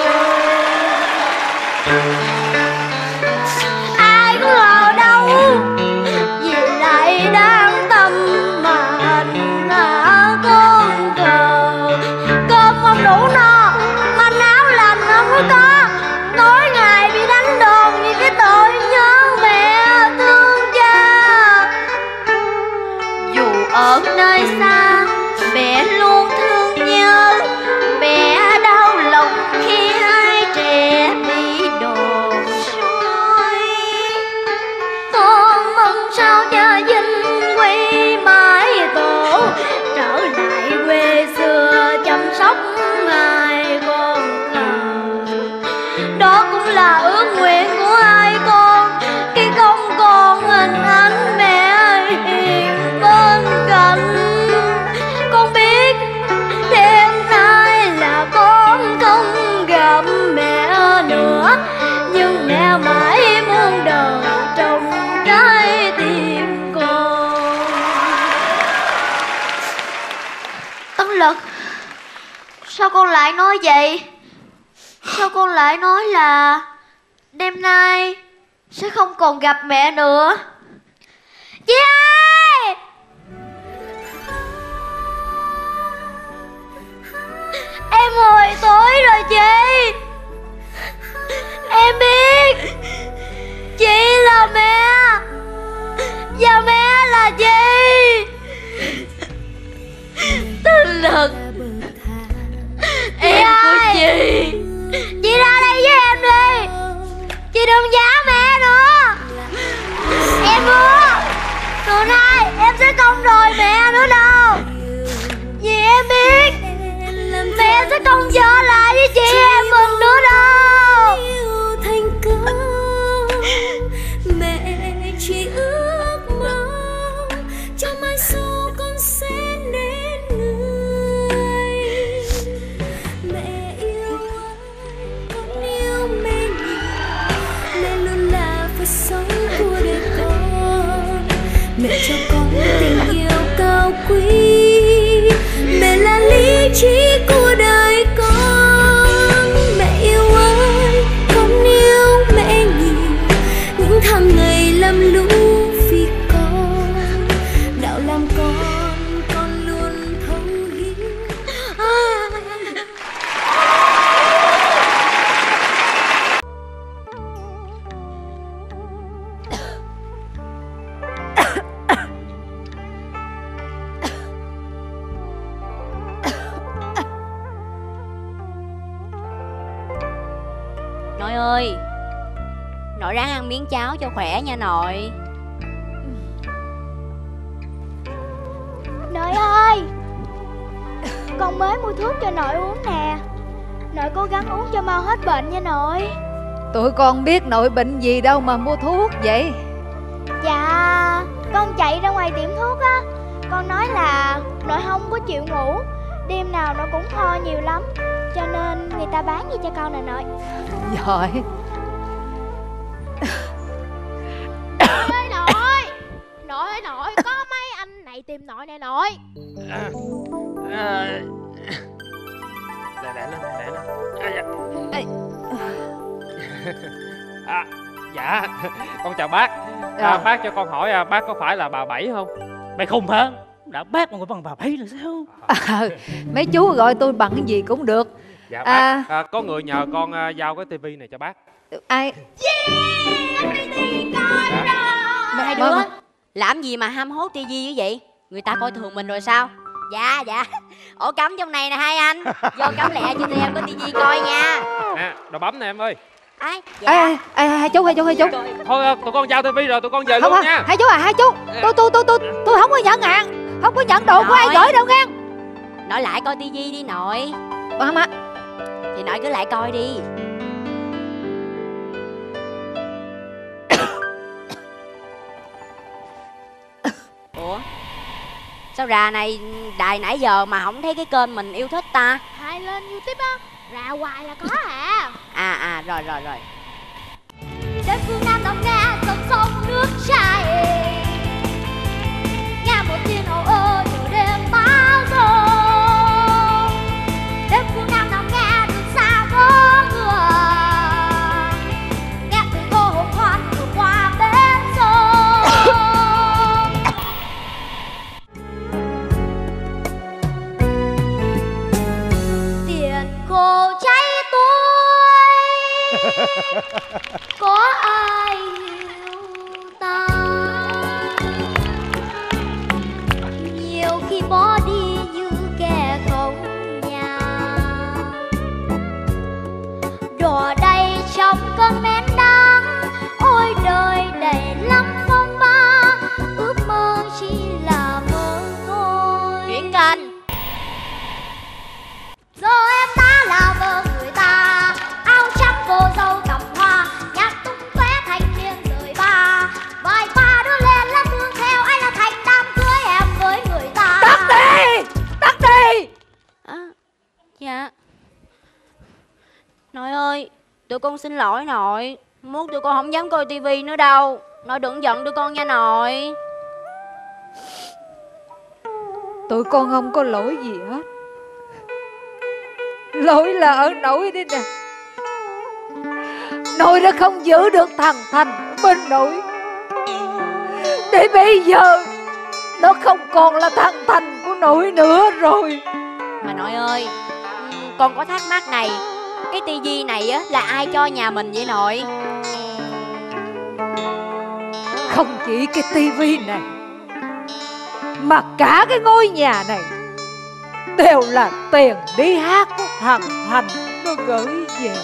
Ai có ngờ đâu vì lại đang tâm mà hành hạ con cờ. Cơm không đủ no, manh áo lành không có có, tối ngày bị đánh đòn vì cái tội nhớ mẹ thương cha. Dù ở nơi xa, mẹ luôn thương nhớ. Mẹ đau lòng khi hai trẻ bị đồn soi. Con mong sao cha vinh quy mãi tổ, trở lại quê xưa chăm sóc ngài. Sao con lại nói vậy? Sao con lại nói là đêm nay sẽ không còn gặp mẹ nữa? Chị ơi! Em hồi tối rồi chị. Em biết chị là mẹ và mẹ là chị. Tinh Lực, em của chị. Chị ra đây với em đi. Chị đừng giả mẹ nữa. Em hứa từ nay em sẽ không đòi mẹ nữa đâu. Vì em biết mẹ sẽ không trở lại với chị em mình nữa đâu. Thành công, mẹ chỉ ước mong cho mai sau con sẽ nên người. Mẹ yêu ơi, con yêu mẹ nhiều. Mẹ luôn là phật sống của đời con. Mẹ cho con tình yêu cao quý. Mẹ là lý trí của đời con. Mẹ yêu ơi, con yêu mẹ nhiều. Những tháng ngày lầm lũ vì con. Đạo làm con, con luôn thấu hiểu. À. Nội ơi, nội ráng ăn miếng cháo cho khỏe nha nội. Nội ơi, con mới mua thuốc cho nội uống nè. Nội cố gắng uống cho mau hết bệnh nha nội. Tụi con biết nội bệnh gì đâu mà mua thuốc vậy. Dạ, con chạy ra ngoài tiệm thuốc á. Con nói là nội không có chịu ngủ, đêm nào nội cũng ho nhiều lắm, cho nên người ta bán gì cho con nè nội. Giỏi. Ê nội, nội ơi nội, có mấy anh này tìm nội nè nội. À, à, để để lên, để lên. À, dạ. À, dạ, con chào bác. À, bác cho con hỏi à, bác có phải là bà Bảy không? Mày khùng hả? Đã bác mà gọi bằng bà Bảy là sao? À, mấy chú gọi tôi bằng cái gì cũng được. Dạ bác, à, à, có người nhờ con à, giao cái tivi này cho bác. Ai? Mày hai đứa làm gì mà ham hố tivi như vậy? Người ta coi thường mình rồi sao? Dạ dạ. Ổ cắm trong này nè hai anh. Vô cắm lẹ cho tụi em có tivi coi nha. Nè, đồ bấm nè em ơi. Ai? Dạ. Ê, ê, ê, hai chú, hai chú, hai chú. Thôi tụi con giao tivi rồi, tụi con về không luôn à, nha. hai chú à, hai chú. Tôi tôi tôi tôi tôi không có nhận hàng, không có nhận đồ của ai gửi đâu nghe. Nội lại coi tivi đi nội. Con hả? Thì nội cứ lại coi đi. Ủa? Sao rà này đài nãy giờ mà không thấy cái kênh mình yêu thích ta? Hay lên YouTube á, rà hoài là có à. À à rồi rồi rồi. Đến phương Nam đông nghe dòng sông nước chảy, nghe một tiếng ồ ồ nhiều đêm bao giờ. Đến phương Nam đông nghe đường xa có người, nghe tiếng cô hồn hoan vừa qua bên sông. Tiền cô cháy tuổi, có ai hiểu ta? Nhiều khi bỏ đi như kẻ không nhà, đò đây trong cơn men đắng. Ôi đời đầy lắm phong ba, ước mơ chỉ là mơ thôi. Chuyển kênh. Giờ em đã là vợ người ta, áo trắng cô dâu cầm hoa, nhạc tung tóe thanh niên đời ba. Vài ba đứa lên lắm thương theo, anh là thành đám cưới em với người ta. Tắt đi, tắt đi. À, dạ. Nội ơi, tụi con xin lỗi nội. Mốt tụi con không dám coi tivi nữa đâu. Nội đừng giận tụi con nha nội. Tụi con không có lỗi gì hết. Lỗi là ở nội đây nè. Nội đã không giữ được thằng Thành bên nội, để bây giờ nó không còn là thằng Thành của nội nữa rồi. Mà nội ơi, con có thắc mắc này, cái tivi này á là ai cho nhà mình vậy nội? Không chỉ cái tivi này mà cả cái ngôi nhà này đều là tiền đi hát của thằng Thành nó gửi về.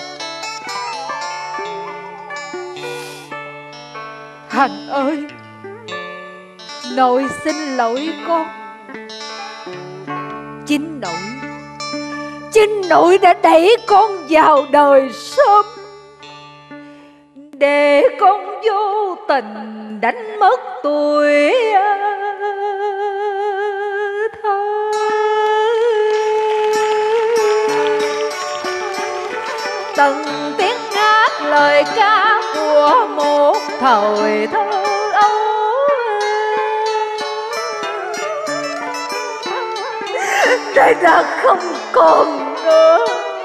Thành ơi, nội xin lỗi con. Chính nội Chính nội đã đẩy con vào đời sớm, để con vô tình đánh mất tuổi thơ. Từng tiếng hát lời ca của một thời thơ ấu, đây đã không còn nữa.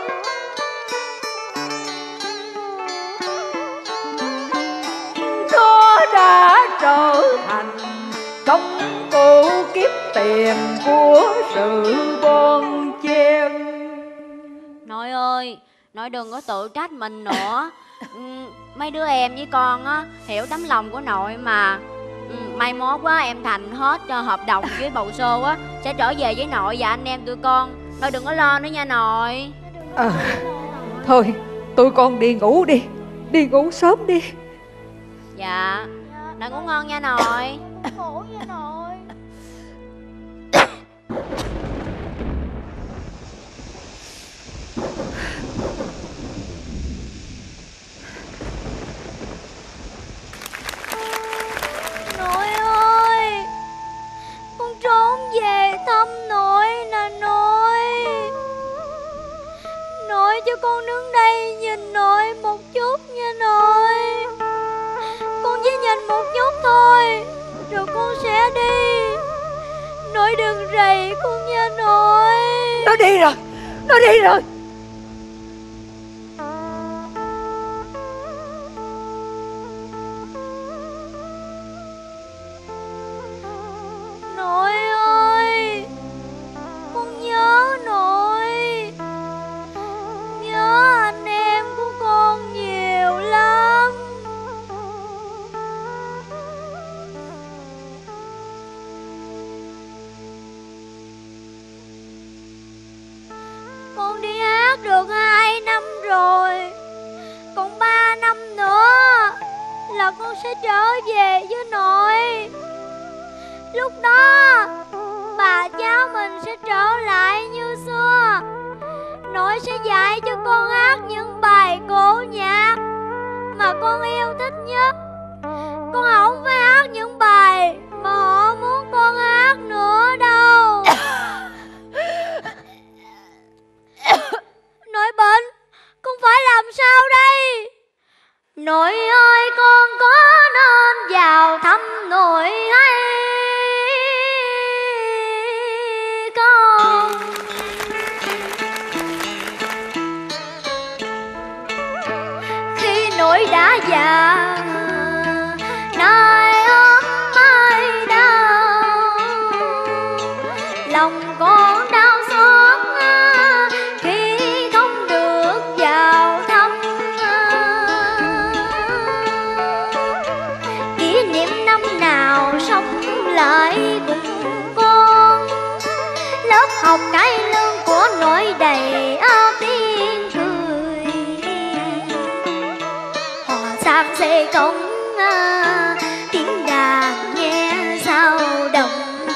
Nó đã trở thành công cụ kiếm tiền của sự bon chen. Nội ơi, nội đừng có tự trách mình nữa. ừ, Mấy đứa em với con á hiểu tấm lòng của nội mà. ừ, Mai mốt quá em Thành hết uh, hợp đồng với bầu sô á sẽ trở về với nội và anh em tụi con. Nội đừng có lo nữa nha nội. À, thôi tụi con đi ngủ đi, đi ngủ sớm đi. Dạ, nội ngủ ngon nha nội. Ngủ nha nội. Nội ơi, con trốn về thăm nội nè nội. Nội cho con đứng đây nhìn nội một chút nha nội. Con chỉ nhìn một chút thôi, rồi con sẽ đi. Nội đừng rầy con nha nội. Nó đi rồi, nó đi rồi. Nội ơi, con nhớ nội. Nhớ anh em của con nhiều lắm. Con đi hát được hai năm rồi, còn ba năm nữa là con sẽ trở về với nội. Lúc đó bà cháu mình sẽ trở lại như xưa. Nội sẽ dạy cho con hát những bài cổ nhạc mà con yêu thích nhất. Con không phải hát những bài mà họ muốn con hát nữa đâu. Nội bệnh, con phải làm sao đây? Nội ơi, con có nên vào thăm nội hay không? Khi nội đã già, nơi ốm ai đau, lòng con đau xót khi không được vào thăm. Kỷ niệm năm nào sống lại cùng con, lớp học cải lương của nội đầy áo tiếng cười. Hòa sang xe cổng tiếng đàn nghe sao động.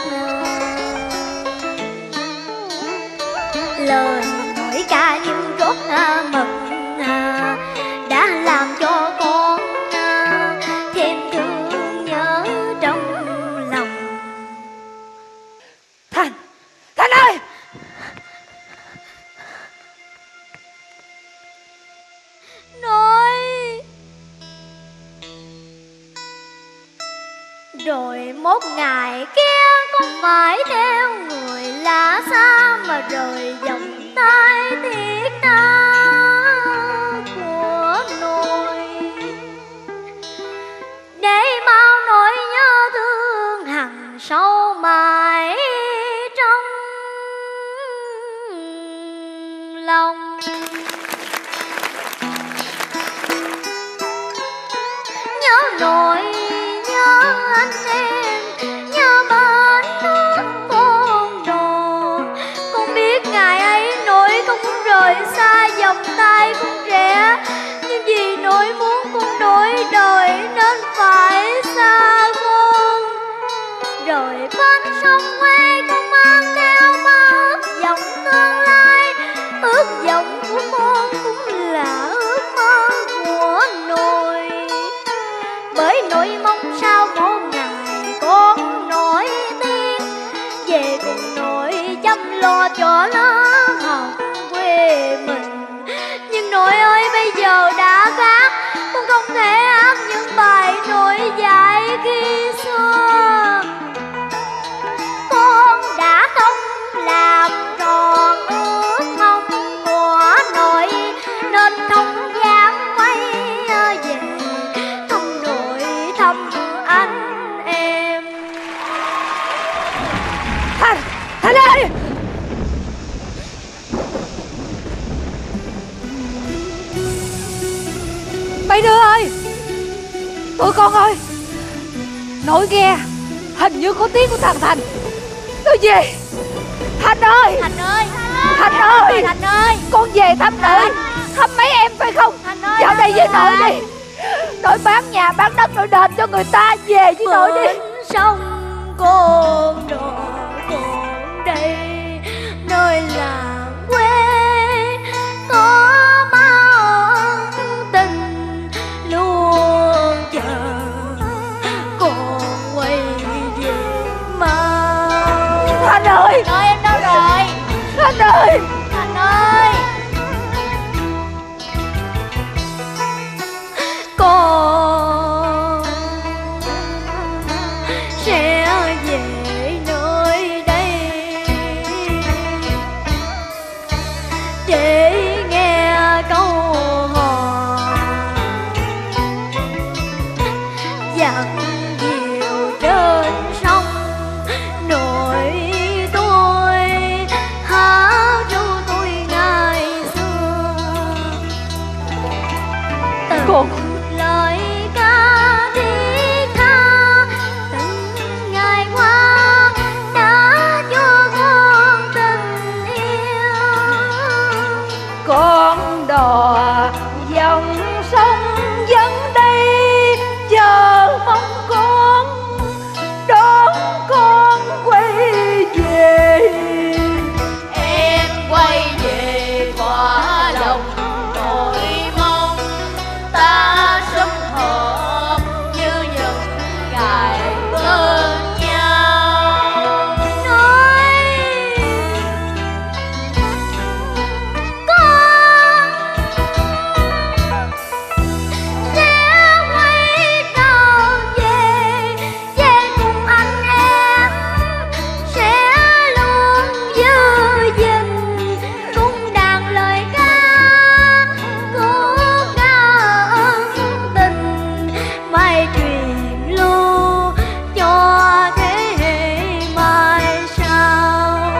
Lời nội ca những chốt mật đã làm cho con thêm thương nhớ trong lòng. Thành, Thành ơi! Nội! Rồi một ngày kia con phải theo người lạ xa mà rời vòng tay thiết Nhớ nội, nhớ anh em, nhớ bên nước con đò. Con biết ngày ấy nỗi con muốn rời xa vòng tay con trẻ, nhưng vì nỗi muốn con đổi đời nên phải xa con. Rồi bên sông quê con mang theo mơ ước vọng tương lai, ước vọng của con cũng là ước mơ của nội. Bởi nội mong sao một ngày con nổi tiếng, về cùng nội chăm lo cho lớp học quê mình. Nhưng nội ơi bây giờ đã khác, con không thể hát những bài nội dạy khi xưa. Con đã không làm tròn ước mong của nội, nên không dám quay về thăm nội thăm anh em. Thành, Thành ơi! Mấy đứa ơi, tụi con ơi, nội nghe hình như có tiếng của thằng Thành nó về. Thành ơi, Thành ơi, Thành ơi, Thành ơi, con về thăm nội, thăm mấy em phải không? Vào đây với nội đi. Nội bán nhà bán đất nội đền cho người ta, về với nội đi. Sông con đò còn đây, nơi làng quê có bao tình luôn chờ con quay về mau. Thành ơi, Thành ơi, em đâu rồi? Thành ơi, Thành ơi, con sẽ về nơi đây để nghe câu hò dặn dìu trên sông. Nội tôi hát ru tôi ngày xưa, con lời ca thiết tha từng ngày qua đã cho con tình yêu. con đò dòng sông vẫn đây, chờ mong con đón con quay về. Em quay về quả lòng nội mong, ta sum họp như những ngày bên nhau. Nói con sẽ quay trở về, về cùng anh em sẽ luôn giữ gìn cùng đàn lời ca của ca ân tình, mai truyền lưu cho thế hệ mai sau.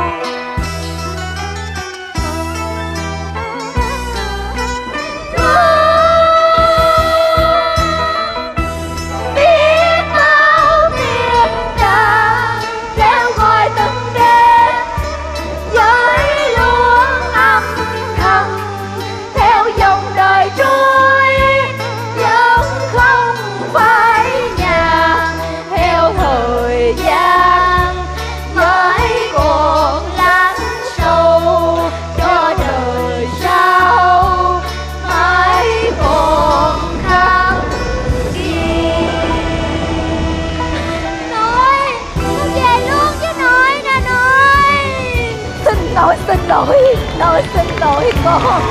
Biết bao tiếng ca reo gọi từng đêm, với luôn âm thầm theo dòng đời trôi, vẫn không phải nhàn theo thời gian, mới còn lắng sâu cho đời sau, mới còn khắc ghi. Nội, con về luôn với nội nè nội. Xin lỗi, xin lỗi, nội xin lỗi con.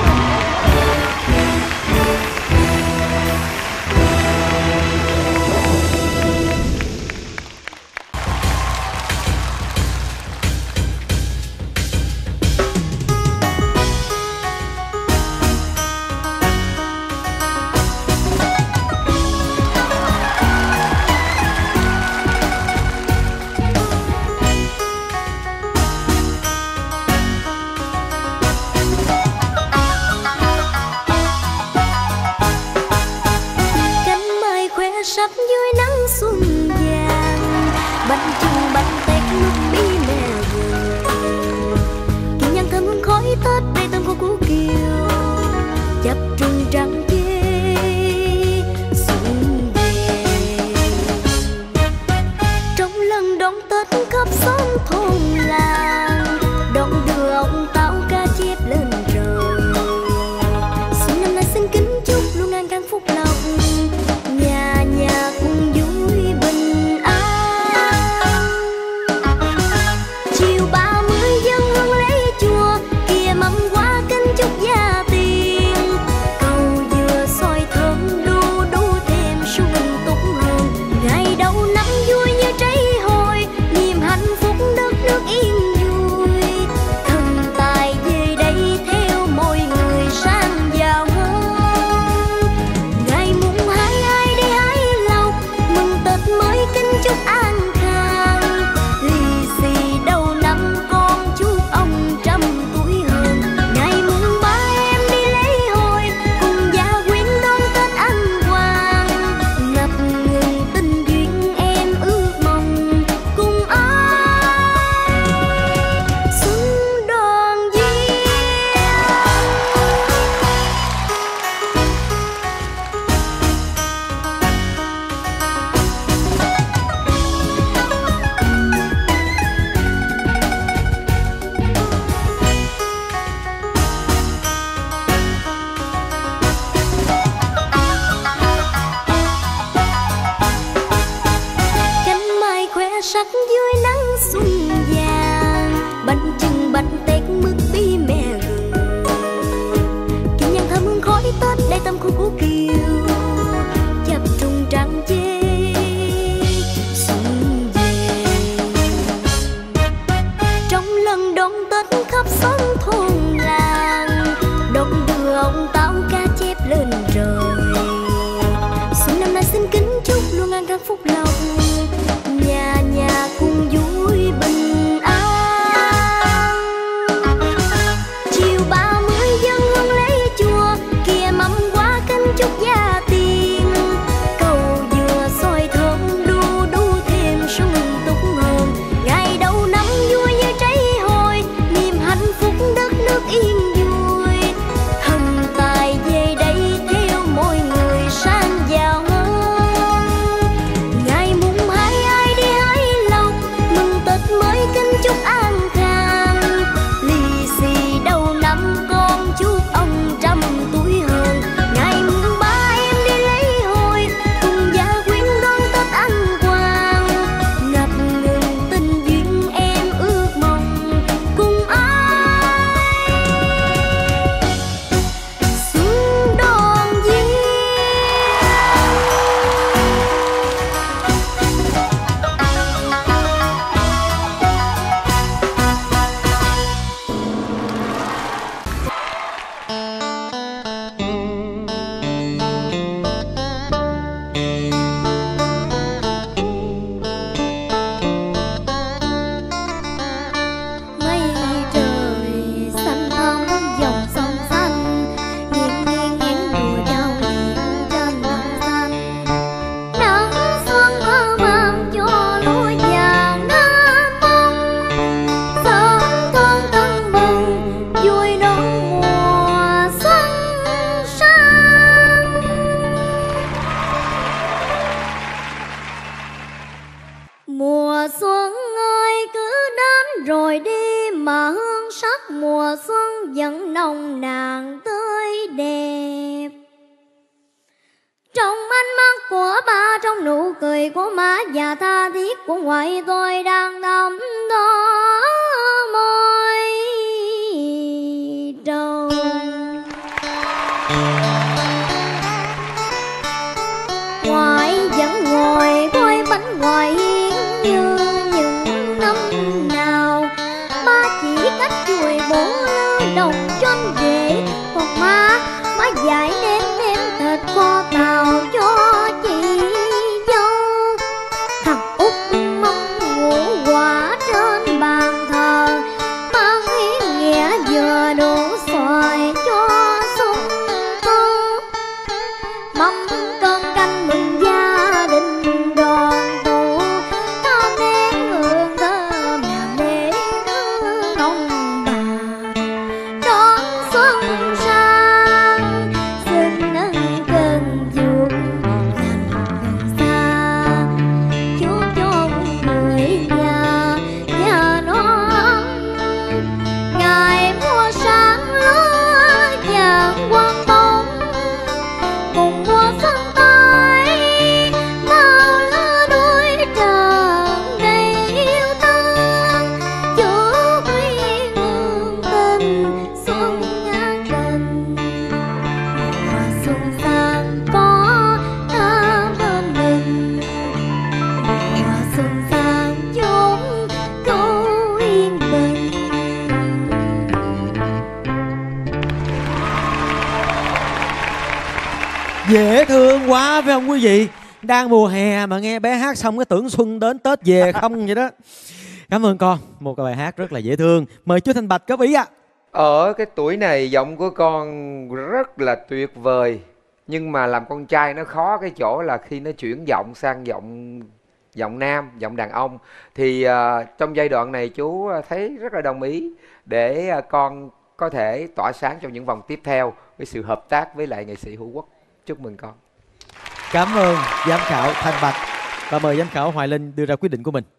Dễ thương quá phải không quý vị? Đang mùa hè mà nghe bé hát xong cái tưởng xuân đến Tết về không vậy đó. Cảm ơn con, một cái bài hát rất là dễ thương. Mời chú Thanh Bạch góp ý ạ. À. Ở cái tuổi này giọng của con rất là tuyệt vời. Nhưng mà làm con trai nó khó cái chỗ là khi nó chuyển giọng sang giọng giọng nam, giọng đàn ông. Thì uh, trong giai đoạn này chú thấy rất là đồng ý để uh, con có thể tỏa sáng trong những vòng tiếp theo với sự hợp tác với lại nghệ sĩ Hữu Quốc. Chúc mừng con. Cảm ơn giám khảo Thanh Bạch. Và mời giám khảo Hoài Linh đưa ra quyết định của mình.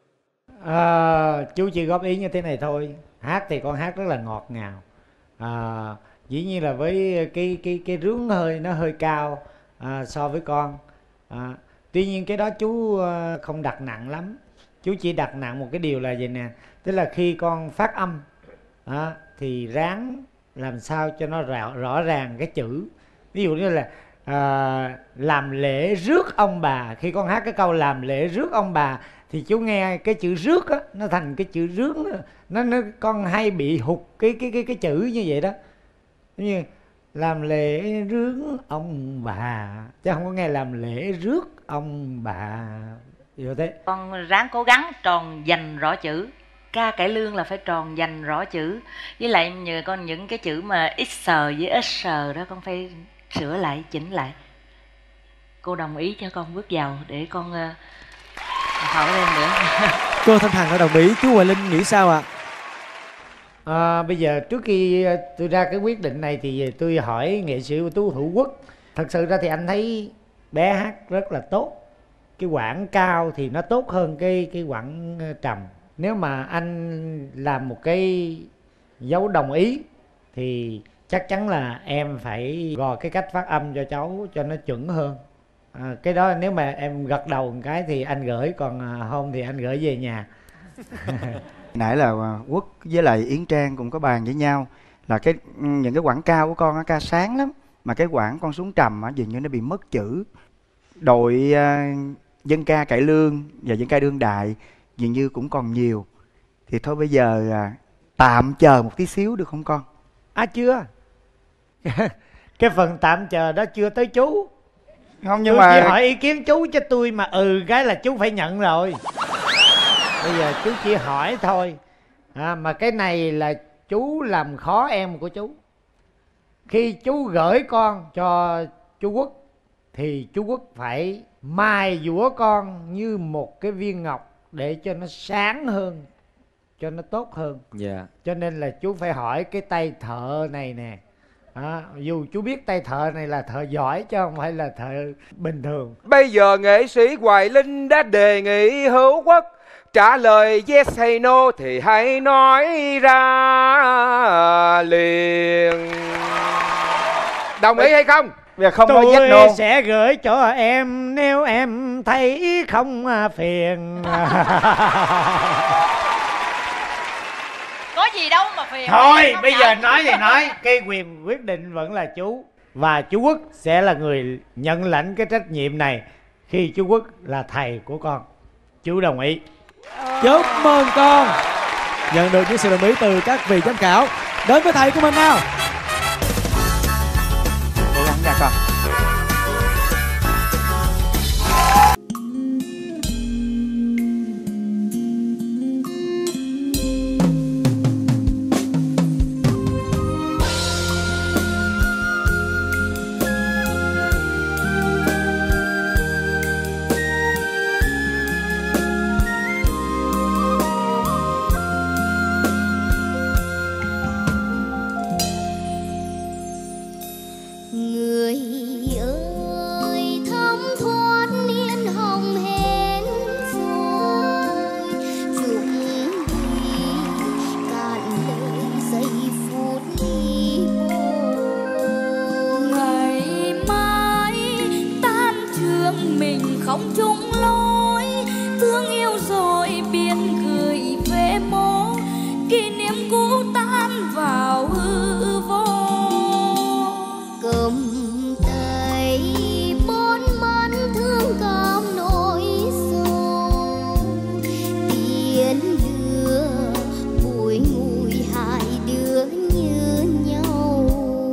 À, chú chỉ góp ý như thế này thôi. Hát thì con hát rất là ngọt ngào. À, dĩ nhiên là với cái cái cái rướng hơi nó hơi cao à, so với con. À, tuy nhiên cái đó chú không đặt nặng lắm. Chú chỉ đặt nặng một cái điều là vậy nè. Tức là khi con phát âm à, thì ráng làm sao cho nó rõ, rõ ràng cái chữ. Ví dụ như là à, làm lễ rước ông bà. Khi con hát cái câu làm lễ rước ông bà thì chú nghe cái chữ rước á, nó thành cái chữ rước. Nó, nó con hay bị hụt cái cái cái cái chữ như vậy đó. Như làm lễ rước ông bà, chứ không có nghe làm lễ rước ông bà. Điều thế. Con ráng cố gắng tròn dành rõ chữ. Ca cải lương là phải tròn dành rõ chữ. Với lại nhờ con những cái chữ mà x với s đó con phải sửa lại, chỉnh lại. Cô đồng ý cho con bước vào để con uh, hỏi lên nữa. Cô Thanh Hằng đã đồng ý, chú Hoài Linh nghĩ sao ạ? À? À, bây giờ trước khi tôi ra cái quyết định này thì tôi hỏi nghệ sĩ ưu tú Hữu Quốc. Thật sự ra thì anh thấy bé hát rất là tốt. Cái quãng cao thì nó tốt hơn cái cái quãng trầm. Nếu mà anh làm một cái dấu đồng ý thì chắc chắn là em phải gò cái cách phát âm cho cháu cho nó chuẩn hơn. À, cái đó nếu mà em gật đầu một cái thì anh gửi, còn không thì anh gửi về nhà. Nãy là Quốc với lại Yến Trang cũng có bàn với nhau là cái những cái quãng cao của con nó ca sáng lắm, mà cái quãng con xuống trầm á dường như nó bị mất chữ. Đội uh, dân ca cải lương và dân ca đương đại dường như cũng còn nhiều, thì thôi bây giờ uh, tạm chờ một tí xíu được không con? À chưa, Cái phần tạm chờ đó chưa tới chú. Không, nhưng tôi mà chỉ hỏi ý kiến chú chứ tôi mà ừ cái là chú phải nhận rồi. Bây giờ chú chỉ hỏi thôi. À, mà cái này là chú làm khó em của chú. Khi chú gửi con cho chú Quốc thì chú Quốc phải mài dũa con như một cái viên ngọc để cho nó sáng hơn, cho nó tốt hơn. Dạ. Cho nên là chú phải hỏi cái tay thợ này nè. À, dù chú biết tay thợ này là thợ giỏi chứ không phải là thợ bình thường. Bây giờ nghệ sĩ Hoài Linh đã đề nghị Hữu Quốc trả lời yes hay no thì hãy nói ra liền. Đồng ý hay không? Việc không tôi nói yes no. sẽ gửi cho em nếu em thấy không phiền. Có gì đâu mà phiền. Thôi bây giờ nói thì nói, cái quyền quyết định vẫn là chú. Và chú Quốc sẽ là người nhận lãnh cái trách nhiệm này khi chú Quốc là thầy của con. Chú đồng ý. Chúc mừng con nhận được những sự đồng ý từ các vị giám khảo. Đến với thầy của mình nào. Cố gắng nha con. không chung lối, thương yêu rồi biến gửi về mô, kỷ niệm cũ tan vào hư vô. Cầm tay bốn mắt thương cảm nỗi sầu, tiền đưa bụi ngùi hai đứa như nhau.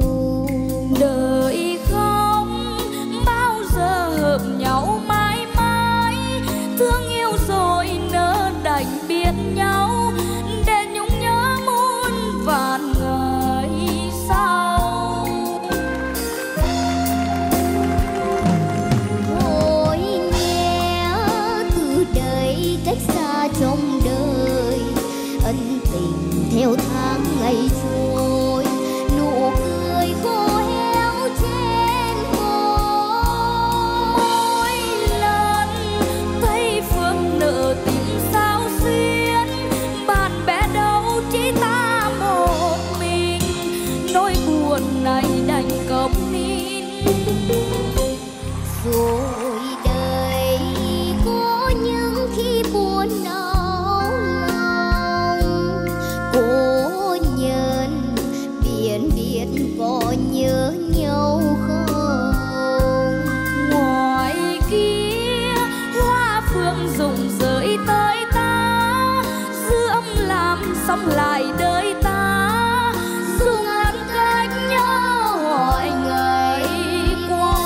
Đời không bao giờ hợp nhau mãi mãi, thương yêu rồi nỡ đành biệt nhau, để nhung nhớ muôn vạn ngày sau. Ôi nhé từ đây cách xa trong đời, ân tình theo tháng ngày trôi, nụ cười khô héo trên môi. Mỗi lần thấy Phương nợ tình sao xuyên, bạn bè đâu chỉ ta một mình, nỗi buồn này đành câm nín. Rồi đây có những khi buồn não lòng, cố nhân biển biết có nhớ nhau không. Ngoài kia hoa phương rụng rơi tới ta, dư âm làm sống lại đời ta, dù ngăn cách nhau hỏi ngày qua.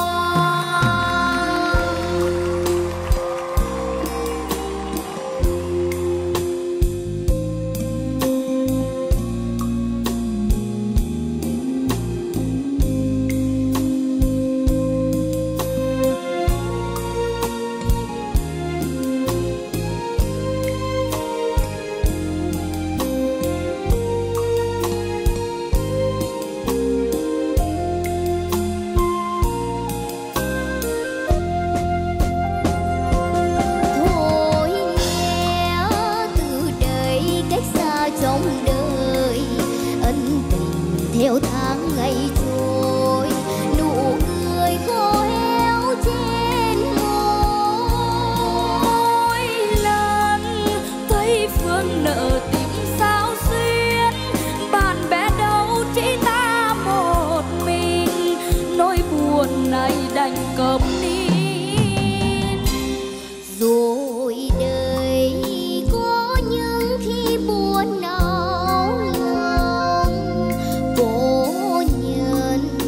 Thôi nhé từ đây cách xa trong đời, ân tình theo tháng ngày trôi, nụ cười khô héo trên môi. Mỗi lần thấy Phương nợ tình sao xuyên, bạn bè đâu chỉ ta một mình, nỗi buồn này đành câm nín. Rồi đây có những khi buồn não lòng, cố nhân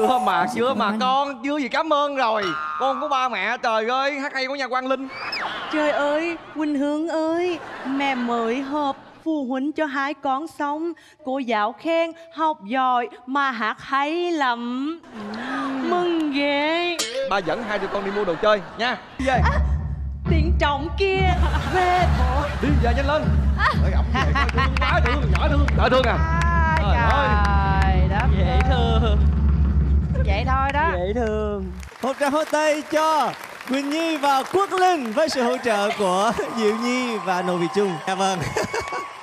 chưa mà chưa mà con chưa gì cảm ơn rồi. Con của ba mẹ, trời ơi, hát hay của nhà Quang Linh. Trời ơi, Quỳnh Hương ơi, mẹ mới họp phụ huynh cho hai con xong. Cô giáo khen học giỏi mà hát hay lắm. Mừng ghê. Ba dẫn hai đứa con đi mua đồ chơi nha. Đi về. À, tiếng trọng kia về thôi. Đi về nhanh lên. Ơi ổng về coi thương quá, thương nhỏ thương, đỡ thương à. Trời ơi. Trời đất Dễ thương. Vậy thôi đó. Dễ thương. Một tràng pháo tay cho Quỳnh Nhi và Quốc Linh với sự hỗ trợ của Diệu Nhi và Nô Việt Trung. Dạ vâng.